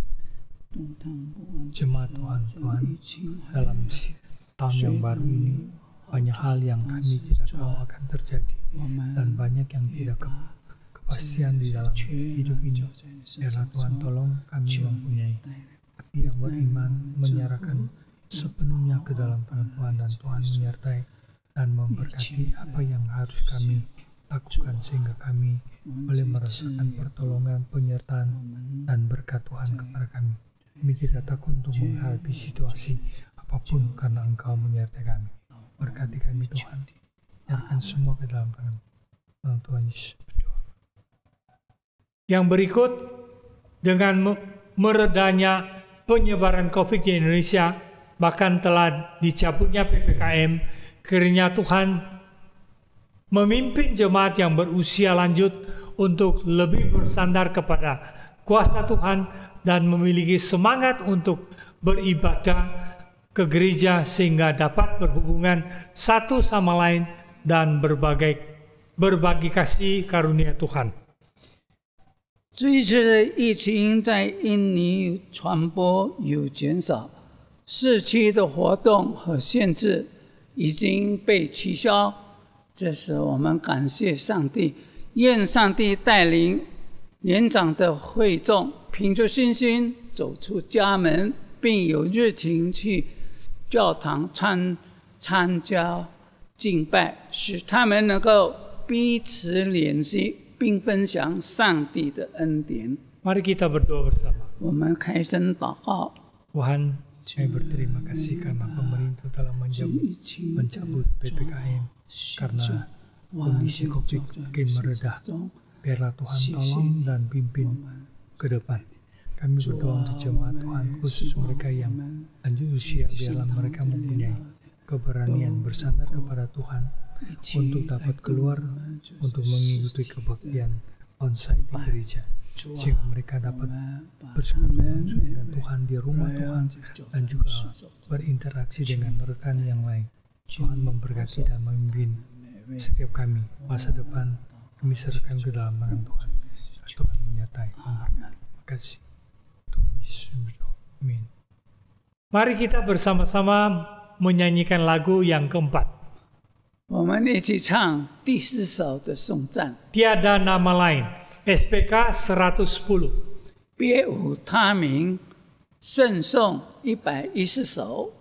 untuk jemaat Tuhan, dalam tahun yang baru ini. Banyak hal yang kami tidak tahu akan terjadi, dan banyak yang tidak kepastian di dalam hidup ini. Biarlah Tuhan tolong kami mempunyai hati yang beriman, menyerahkan sepenuhnya ke dalam tangan Tuhan, dan Tuhan menyertai dan memberkati apa yang harus kami lakukan sehingga kami boleh merasakan pertolongan, penyertaan, dan berkat Tuhan kepada kami. Kami tidak takut untuk menghadapi situasi apapun karena Engkau menyertai kami. Berkati kami Tuhan. Nyatakan semua ke dalam tangan Tuhan Yesus berdoa. Yang berikut, dengan meredanya penyebaran COVID di Indonesia, bahkan telah dicabutnya PPKM, kiranya Tuhan memimpin jemaat yang berusia lanjut untuk lebih bersandar kepada kuasa Tuhan dan memiliki semangat untuk beribadah ke gereja sehingga dapat berhubungan satu sama lain dan berbagi kasih karunia Tuhan. 这一次的疫情在印尼传播有减少，市区的活动和限制已经被取消。这时我们感谢上帝，愿上帝带领年长的会众凭着信心走出家门，并有热情去教堂参加敬拜，使他们能够彼此联系，并分享上帝的恩典。 Mari kita berdoa bersama. 我们开声祷告。 Tuhan, saya berterima kasih karena pemerintah telah mencabut PPKM karena kondisi COVID makin meredah. Biarlah Tuhan tolong dan pimpin ke depan. Kami berdoa untuk jemaat Tuhan, khusus mereka yang lanjut usia, biarlah mereka mempunyai keberanian bersandar kepada Tuhan untuk dapat keluar untuk mengikuti kebaktian onsite di gereja, sehingga mereka dapat bersekutu langsung dengan Tuhan di rumah Tuhan dan juga berinteraksi dengan rekan yang lain. Tuhan memberkati dan memimpin setiap kami. Masa depan kami serahkan ke dalam tangan Tuhan. Tuhan menyertai. Terima kasih. Tuhan Yesus berdoa. Amin. Mari kita bersama-sama menyanyikan lagu yang keempat. 我们一起唱第4首的颂赞。 Tiada nama lain. SPK 110. 别无他名，圣颂110首。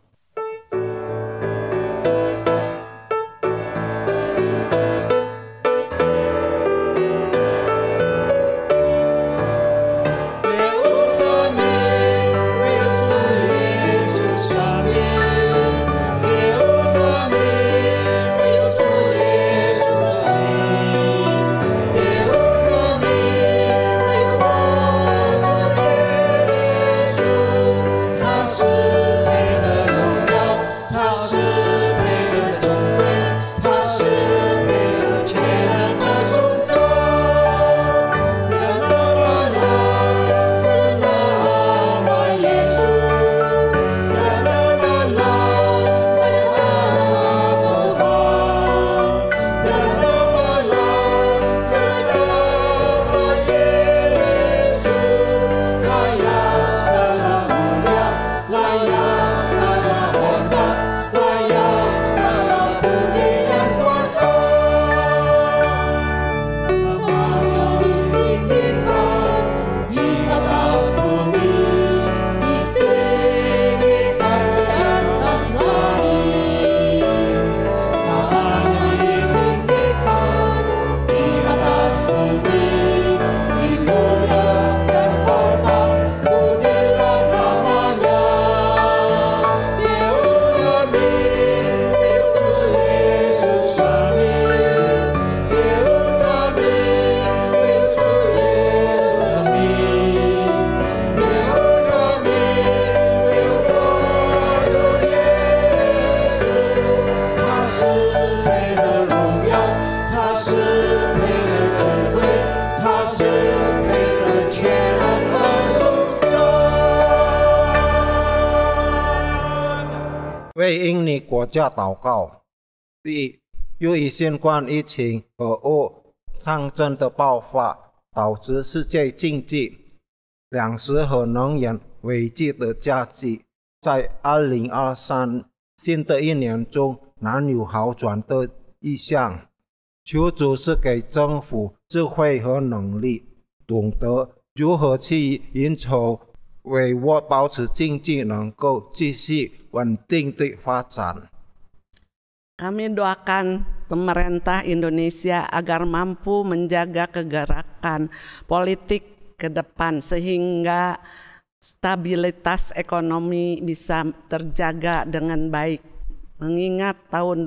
为印尼国家祷告。第一，由于新冠疫情和战争的爆发，导致世界经济、粮食和能源危机的加剧，在2023新的一年中难有好转的意向。求主赐给政府智慧和能力，懂得如何去应酬，为我保持经济能够继续稳定地发展。 Kami doakan pemerintah Indonesia agar mampu menjaga kegerakan politik ke depan sehingga stabilitas ekonomi bisa terjaga dengan baik. Mengingat tahun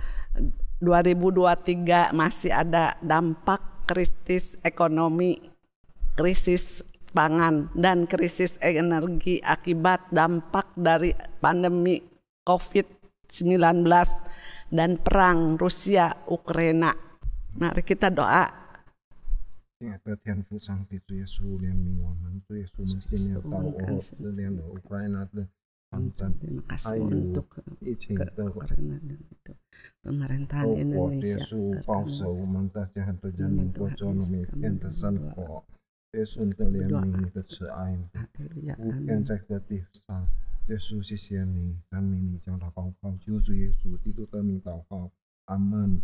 2023 masih ada dampak krisis ekonomi, krisis pangan, dan krisis energi akibat dampak dari pandemi COVID-19 dan perang Rusia-Ukraina. Mari kita doa. 亲爱的天父上帝，主耶稣怜悯我们，主耶稣，我们今年到俄连的乌克兰的战争，还有疫情的 pemerintahan 后果，主耶 Indonesia 稣保守我们大家很多人民过着每天的生活。耶稣你的怜悯，你的慈爱，普遍在各地上。耶稣，谢谢你，赞美你，将祷告靠救主耶稣基督的名祷告，阿门。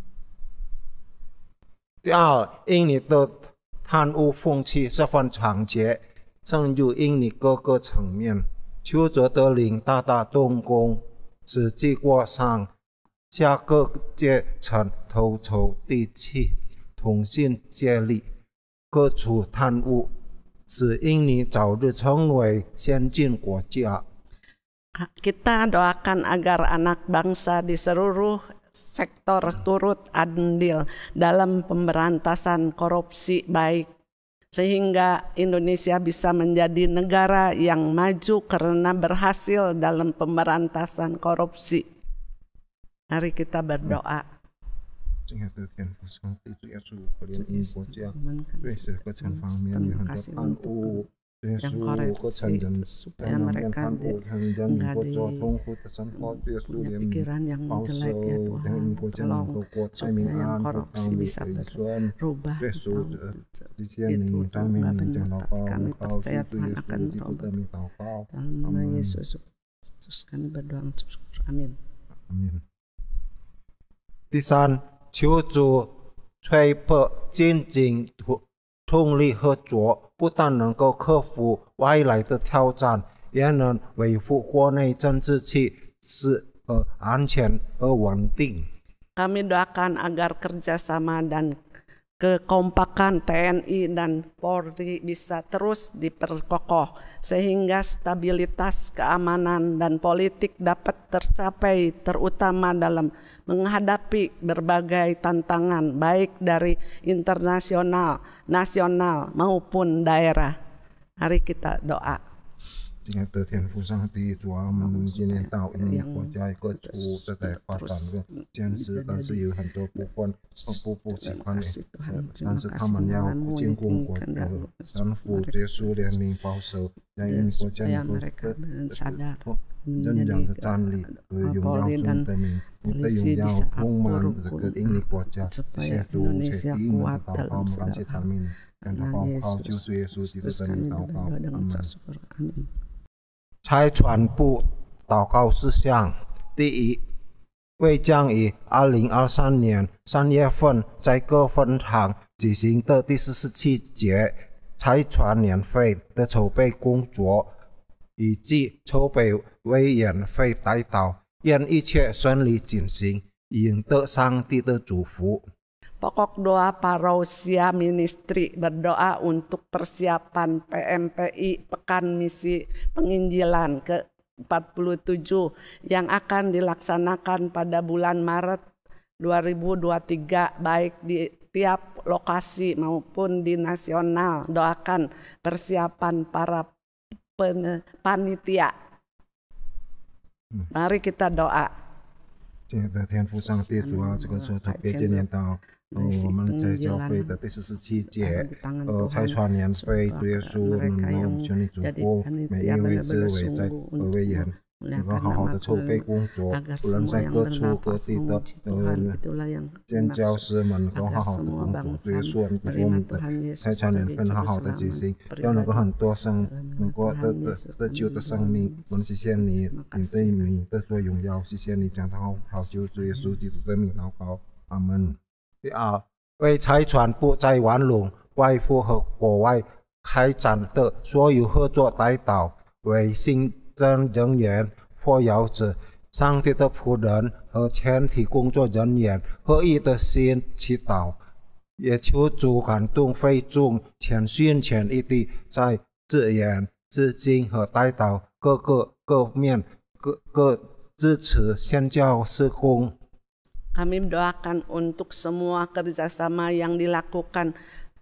第二，因你的贪污风气十分猖獗，正如因你各个层面，求主的灵大大动工，使结果上下各阶层同仇敌气，同心协力，各处贪污，使印尼早日成为先进国家。 Kita doakan agar anak bangsa di seluruh sektor turut andil dalam pemberantasan korupsi baik, sehingga Indonesia bisa menjadi negara yang maju karena berhasil dalam pemberantasan korupsi. Mari kita berdoa. 亲爱的天父上帝，主耶稣，可怜印尼国家对各个层方面有很多贪污。耶稣，各层人在那边贪污，人民过着痛苦的生活。耶稣怜悯，保守印尼国家能够国泰民安，不让你亏损。耶稣，谢谢你，赞美你，将祷告靠基督耶稣基督的名祷告。阿门。 Kami berdoa. Amin. 第三，求主吹破经济通力合作，不但能够克服外来的挑战，也能维护国内政治气势和安全和稳定。 Kami doakan agar kerjasama dan kekompakan TNI dan Polri bisa terus diperkokoh sehingga stabilitas keamanan dan politik dapat tercapai, terutama dalam menghadapi berbagai tantangan baik dari internasional, nasional maupun daerah. Mari kita doa. 亲爱的天父上帝，主啊，我们今年到印尼国家各处都在发展的建设，但是有很多部分不喜欢的，但是他们要进攻国家，政府结束联名保守，让印尼国家能够认养的站立和荣耀主的名，你的荣耀充满这个印尼国家，协助切地们的祷告，我们感谢赞美你，让祷告靠救主耶稣基督的名祷告，阿门。 拆传部祷告事项：第一，为将于2023年3月份在各分堂举行的第47届拆传年会的筹备工作，以及筹备委员会代祷，愿一切顺利进行，赢得上帝的祝福。 Pokok doa Parousia Ministry berdoa untuk persiapan PMPI Pekan Misi Penginjilan ke-47 yang akan dilaksanakan pada bulan Maret 2023 baik di tiap lokasi maupun di nasional. Doakan persiapan para panitia. Mari kita doa. 亲爱的天父上帝，主啊，这个时候特别纪念到我们在教会的第47届拆传年会，主耶稣，我们求你祝福每一位志伟在委员，能够好好的筹备工作，无论在各处各地的建教师们能够好好的工作，主耶稣，我们的拆传年会好好的举行，要能够很多能够得救的生命，我们谢谢你，你对你的做荣耀，谢谢你将他好救主耶稣基督的名祷告，阿门。第二， 为财产不再玩弄外父和国外开展的所有合作代祷，为行政人员、或摇子、上帝的仆人和全体工作人员合一的心祈祷，也求主感动会众全心全意地在资源、资金和代祷各面各支持宣教事工。 Kami mendoakan untuk semua kerjasama yang dilakukan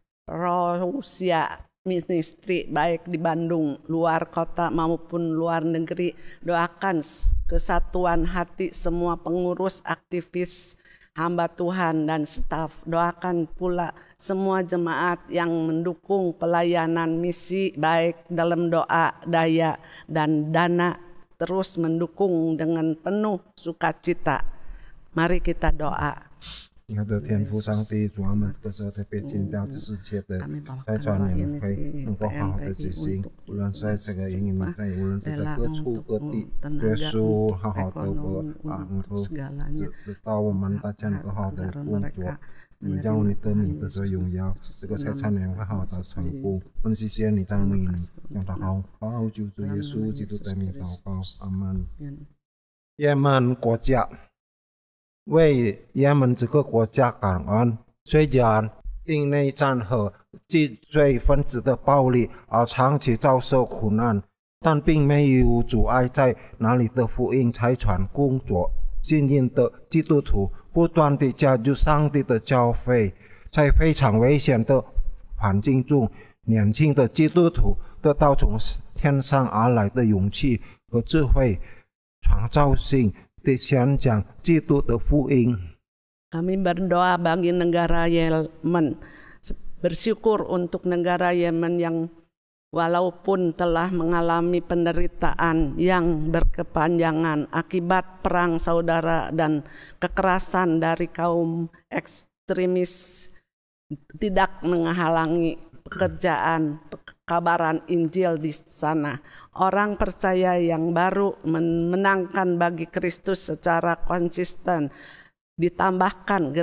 Rusia Ministry baik di Bandung, luar kota maupun luar negeri. Doakan kesatuan hati semua pengurus, aktivis, hamba Tuhan dan staf. Doakan pula semua jemaat yang mendukung pelayanan misi baik dalam doa, daya dan dana, terus mendukung dengan penuh sukacita. Mari kita doa. 以后的天父上帝，主我们这个时候特别尽掉这世界的在传年会能够好好的执行，无论在这个营里在，无论是在各处各地，耶稣好好的能够知道我们大家能够好好的工作，让你的名得着荣耀，这个在传年会好好的成功。我们谢谢你，赞美你，让他好好救主耶稣基督的名祷告，阿门。也门国家。为也门这个国家感恩，虽然因内战和犯罪分子的暴力而长期遭受苦难，但并没有阻碍在那里的福音财传工作。幸运的基督徒不断地加入上帝的教会，在非常危险的环境中，年轻的基督徒得到从天上而来的勇气和智慧，创造性地宣讲基督的福音。 Kami berdoa bagi negara Yemen, bersyukur untuk negara Yemen yang walaupun telah mengalami penderitaan yang berkepanjangan akibat perang saudara dan kekerasan dari kaum ekstremis, tidak menghalangi pekerjaan kabaran Injil di sana. Orang percaya yang baru menangkan bagi Kristus secara konsisten, ditambahkan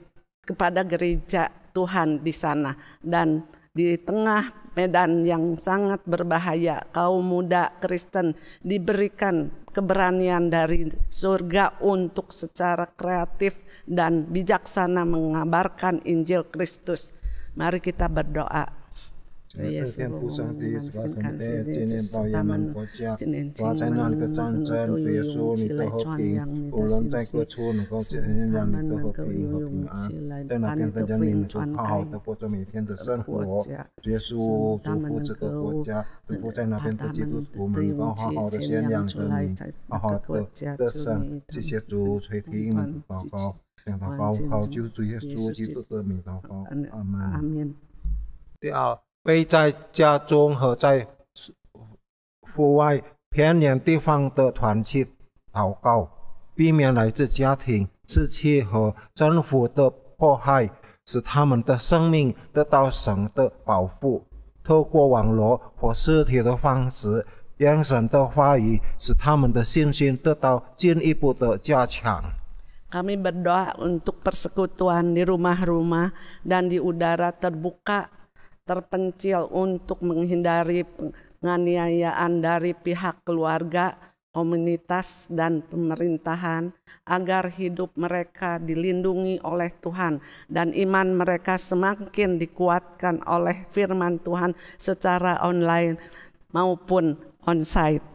kepada gereja Tuhan di sana. Dan di tengah medan yang sangat berbahaya, kaum muda Kristen diberikan keberanian dari surga untuk secara kreatif dan bijaksana mengabarkan Injil Kristus. Mari kita berdoa. 天父上帝，主啊，感谢今年到也门国家，主啊，在那里的战争，主耶稣，你的和平，无论在各处能够见证你的和平和平安，在那边的人民能够好好的过着每天的生活。主耶稣，祝福这个国家，祝福在那边的基督徒们能够好好的宣扬着你，好好的得胜。谢谢主垂听我们的祷告，向祷告靠救主耶稣基督的名祷告，阿门。第二。为在家中和在户外偏远地方的团契祷告，避免来自家庭、社区和政府的迫害，使他们的生命得到神的保护。透过网络或实体的方式，让神的话语使他们的信心得到进一步的加强。 Kami berdoa untuk persekutuan di rumah-rumah dan di udara terbuka terpencil untuk menghindari penganiayaan dari pihak keluarga, komunitas, dan pemerintahan agar hidup mereka dilindungi oleh Tuhan dan iman mereka semakin dikuatkan oleh firman Tuhan secara online maupun onsite.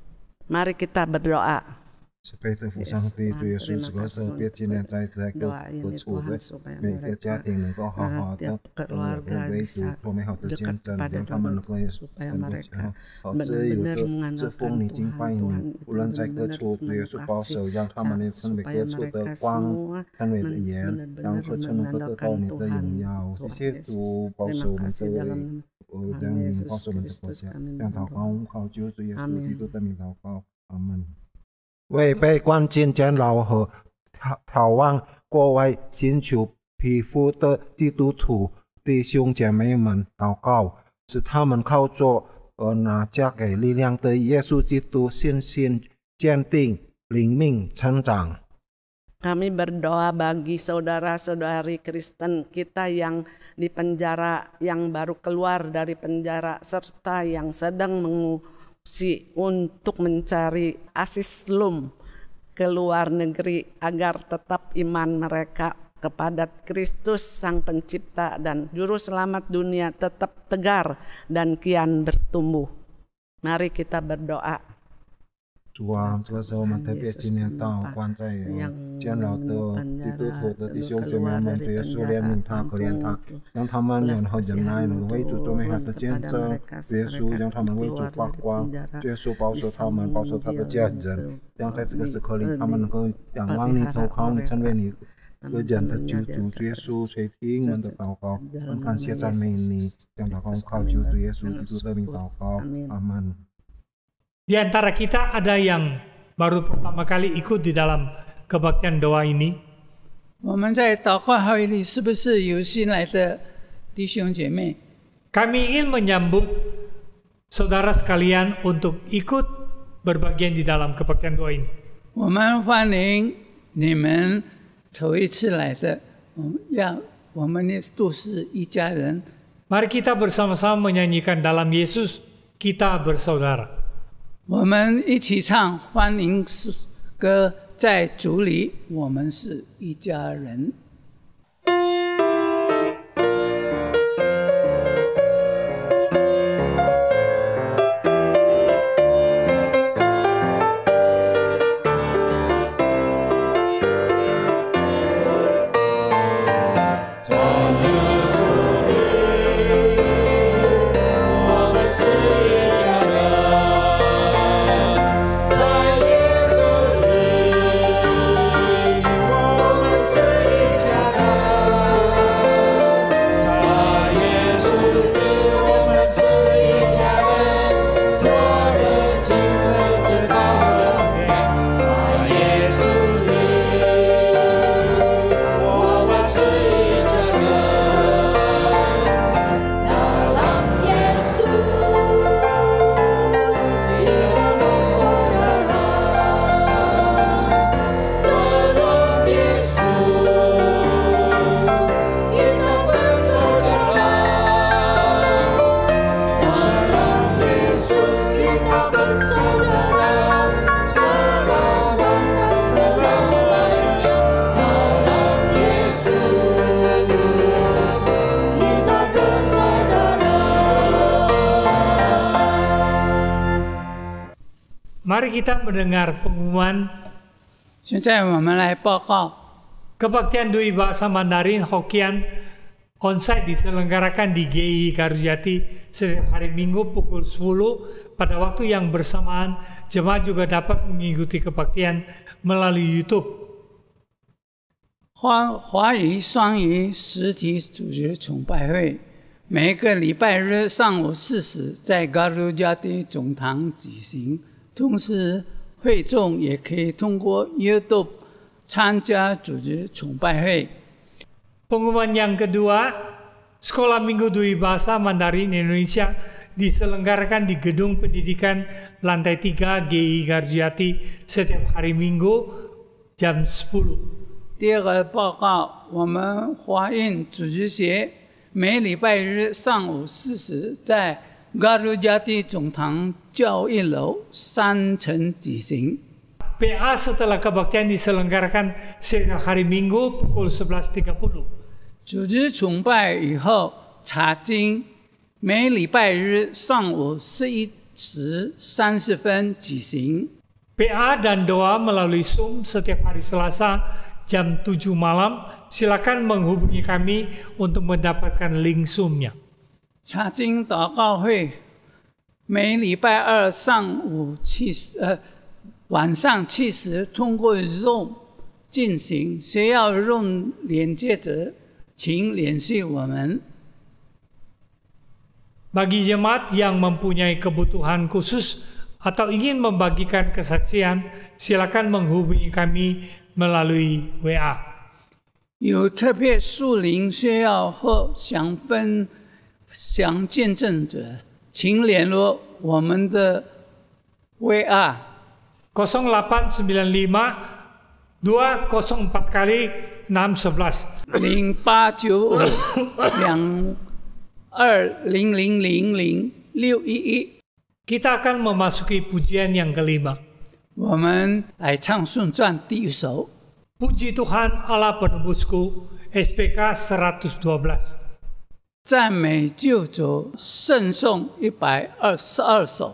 Mari kita berdoa. Supaya父上帝主耶稣这个特别纪念在各处的每个家庭能够好好的为主做美好的见证，让他们能够好自由的侍奉你、敬拜你。无论在各处，主耶稣保守，让他们成为各处的光，成为的盐，让各处能够得到你的荣耀。谢谢主保守我们这位，让你保守我们的国家，让祷告靠救主耶稣基督的名祷告，阿门。为被关进监牢和逃往国外寻求庇护的基督徒弟兄姐妹们祷告，使他们靠着那加给力量的耶稣基督信心坚定，灵命成长。 Kami berdoa bagi saudara-saudari Kristen kita yang di penjara, yang baru keluar dari penjara, serta yang sedang mengungsi untuk mencari asylum ke luar negeri, agar tetap iman mereka kepada Kristus Sang Pencipta dan Juru Selamat dunia tetap tegar dan kian bertumbuh. Mari kita berdoa. 主啊，这个时候我们特别纪念到关在监牢的基督徒的弟兄姐妹们，主耶稣怜悯他，可怜他，让他们然后忍耐，能够为主做美好的见证。主耶稣让他们为主发光，主耶稣保守他们，保守他的家人，让在这个时刻里，他们能够仰望你，投靠你，成为你个人的救主。主耶稣垂听我们的祷告，我们感谢赞美你，将祷告靠主耶稣基督的名祷告，阿门。 Di antara kita ada yang baru pertama kali ikut di dalam kebaktian doa ini. 我们在祷告会里是不是有新来的弟兄姐妹？ Kami ingin menyambut saudara sekalian untuk ikut berbagian di dalam kebaktian doa ini. 我们欢迎你们头一次来的，我们都是一家人。 Mari kita bersama-sama menyanyikan dalam Yesus kita bersaudara. 我们一起唱欢迎歌，在主里我们是一家人。 Mari kita mendengar pengumuman 现在我们来报告 kebaktian Dui Bahasa Mandarin Hokkien onsite diselenggarakan di GI Garjati setiap hari Minggu pukul 10 pada waktu yang bersamaan. Jemaat juga dapat mengikuti kebaktian melalui YouTube. 华语双语实体主日崇拜会，每个礼拜日上午4时在Garjati总堂举行。 同时，会众也可以通过 YouTube 参加主日崇拜会。 Pengumuman yang kedua, Sekolah Minggu Dui Bahasa Mandarin Indonesia diselenggarakan di Gedung Pendidikan Lantai 3 GI Garjati setiap hari Minggu jam 10. 第二个报告，我们华韵主日学每礼拜日上午4时在 Garjati 总堂教育楼3层举行。 PA setelah kebaktian diselenggarakan setiap hari Minggu pukul 11.30. 主日崇拜以后，查经每礼拜日上午11时30分举行。 PA dan doa melalui Zoom setiap hari Selasa jam 7 malam. Silakan menghubungi kami untuk mendapatkan link Zoom-nya. 查经祷告会每礼拜二晚上7时通过 Zoom 进行，需要用连接者，请联系我们。 Bagi jemaat yang mempunyai kebutuhan khusus atau ingin membagikan kesaksian, silakan menghubungi kami melalui WA. 有特别属灵需要或想见证者，请联络我们的 WA 0895 204 kali 611. 089220000611。 Kita akan memasuki pujian yang kelima. 我们来唱颂赞第一首。 Puji Tuhan Allah penebusku, SPK 112. 赞美救主圣颂122首。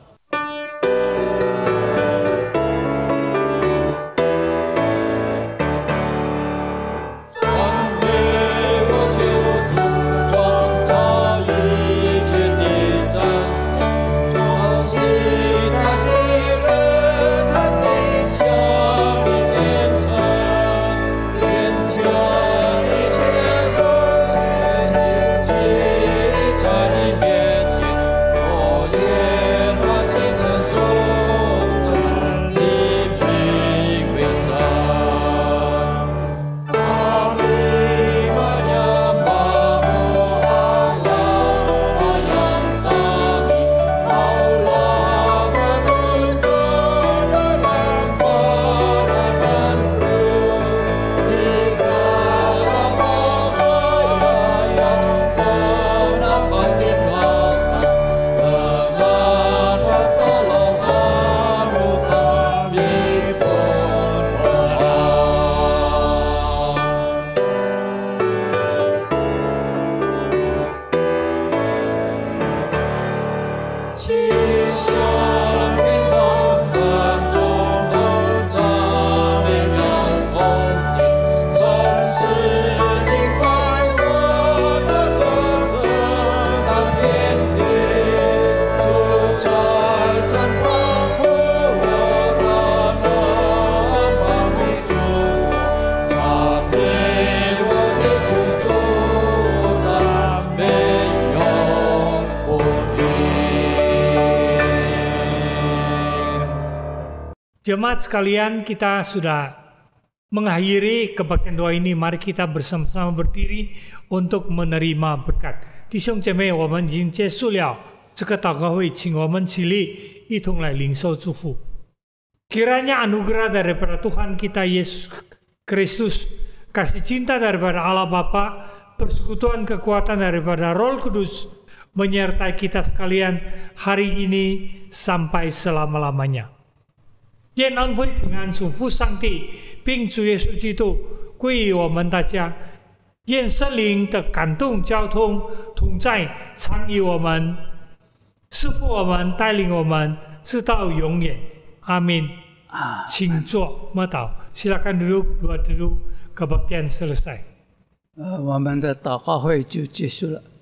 Jemaat sekalian, kita sudah mengakhiri kebaktian doa ini. Mari kita bersama-sama berdiri untuk menerima berkat. 弟兄姐妹，我们已经结束了这个祷告会，请我们起立，一同来领受祝福。Kiranya anugerah daripada Tuhan kita Yesus Kristus, kasih cinta daripada Allah Bapa, persekutuan kekuatan daripada Roh Kudus menyertai kita sekalian hari ini sampai selama-lamanya. 愿恩惠平安属父上帝并主耶稣基督归于我们大家，愿圣灵的感动交通同在参与我们，赐福我们，带领我们直到永远。阿们。请坐默祷。silakan duduk, dua duduk, kebaktian selesai. 我们的祷告会就结束了。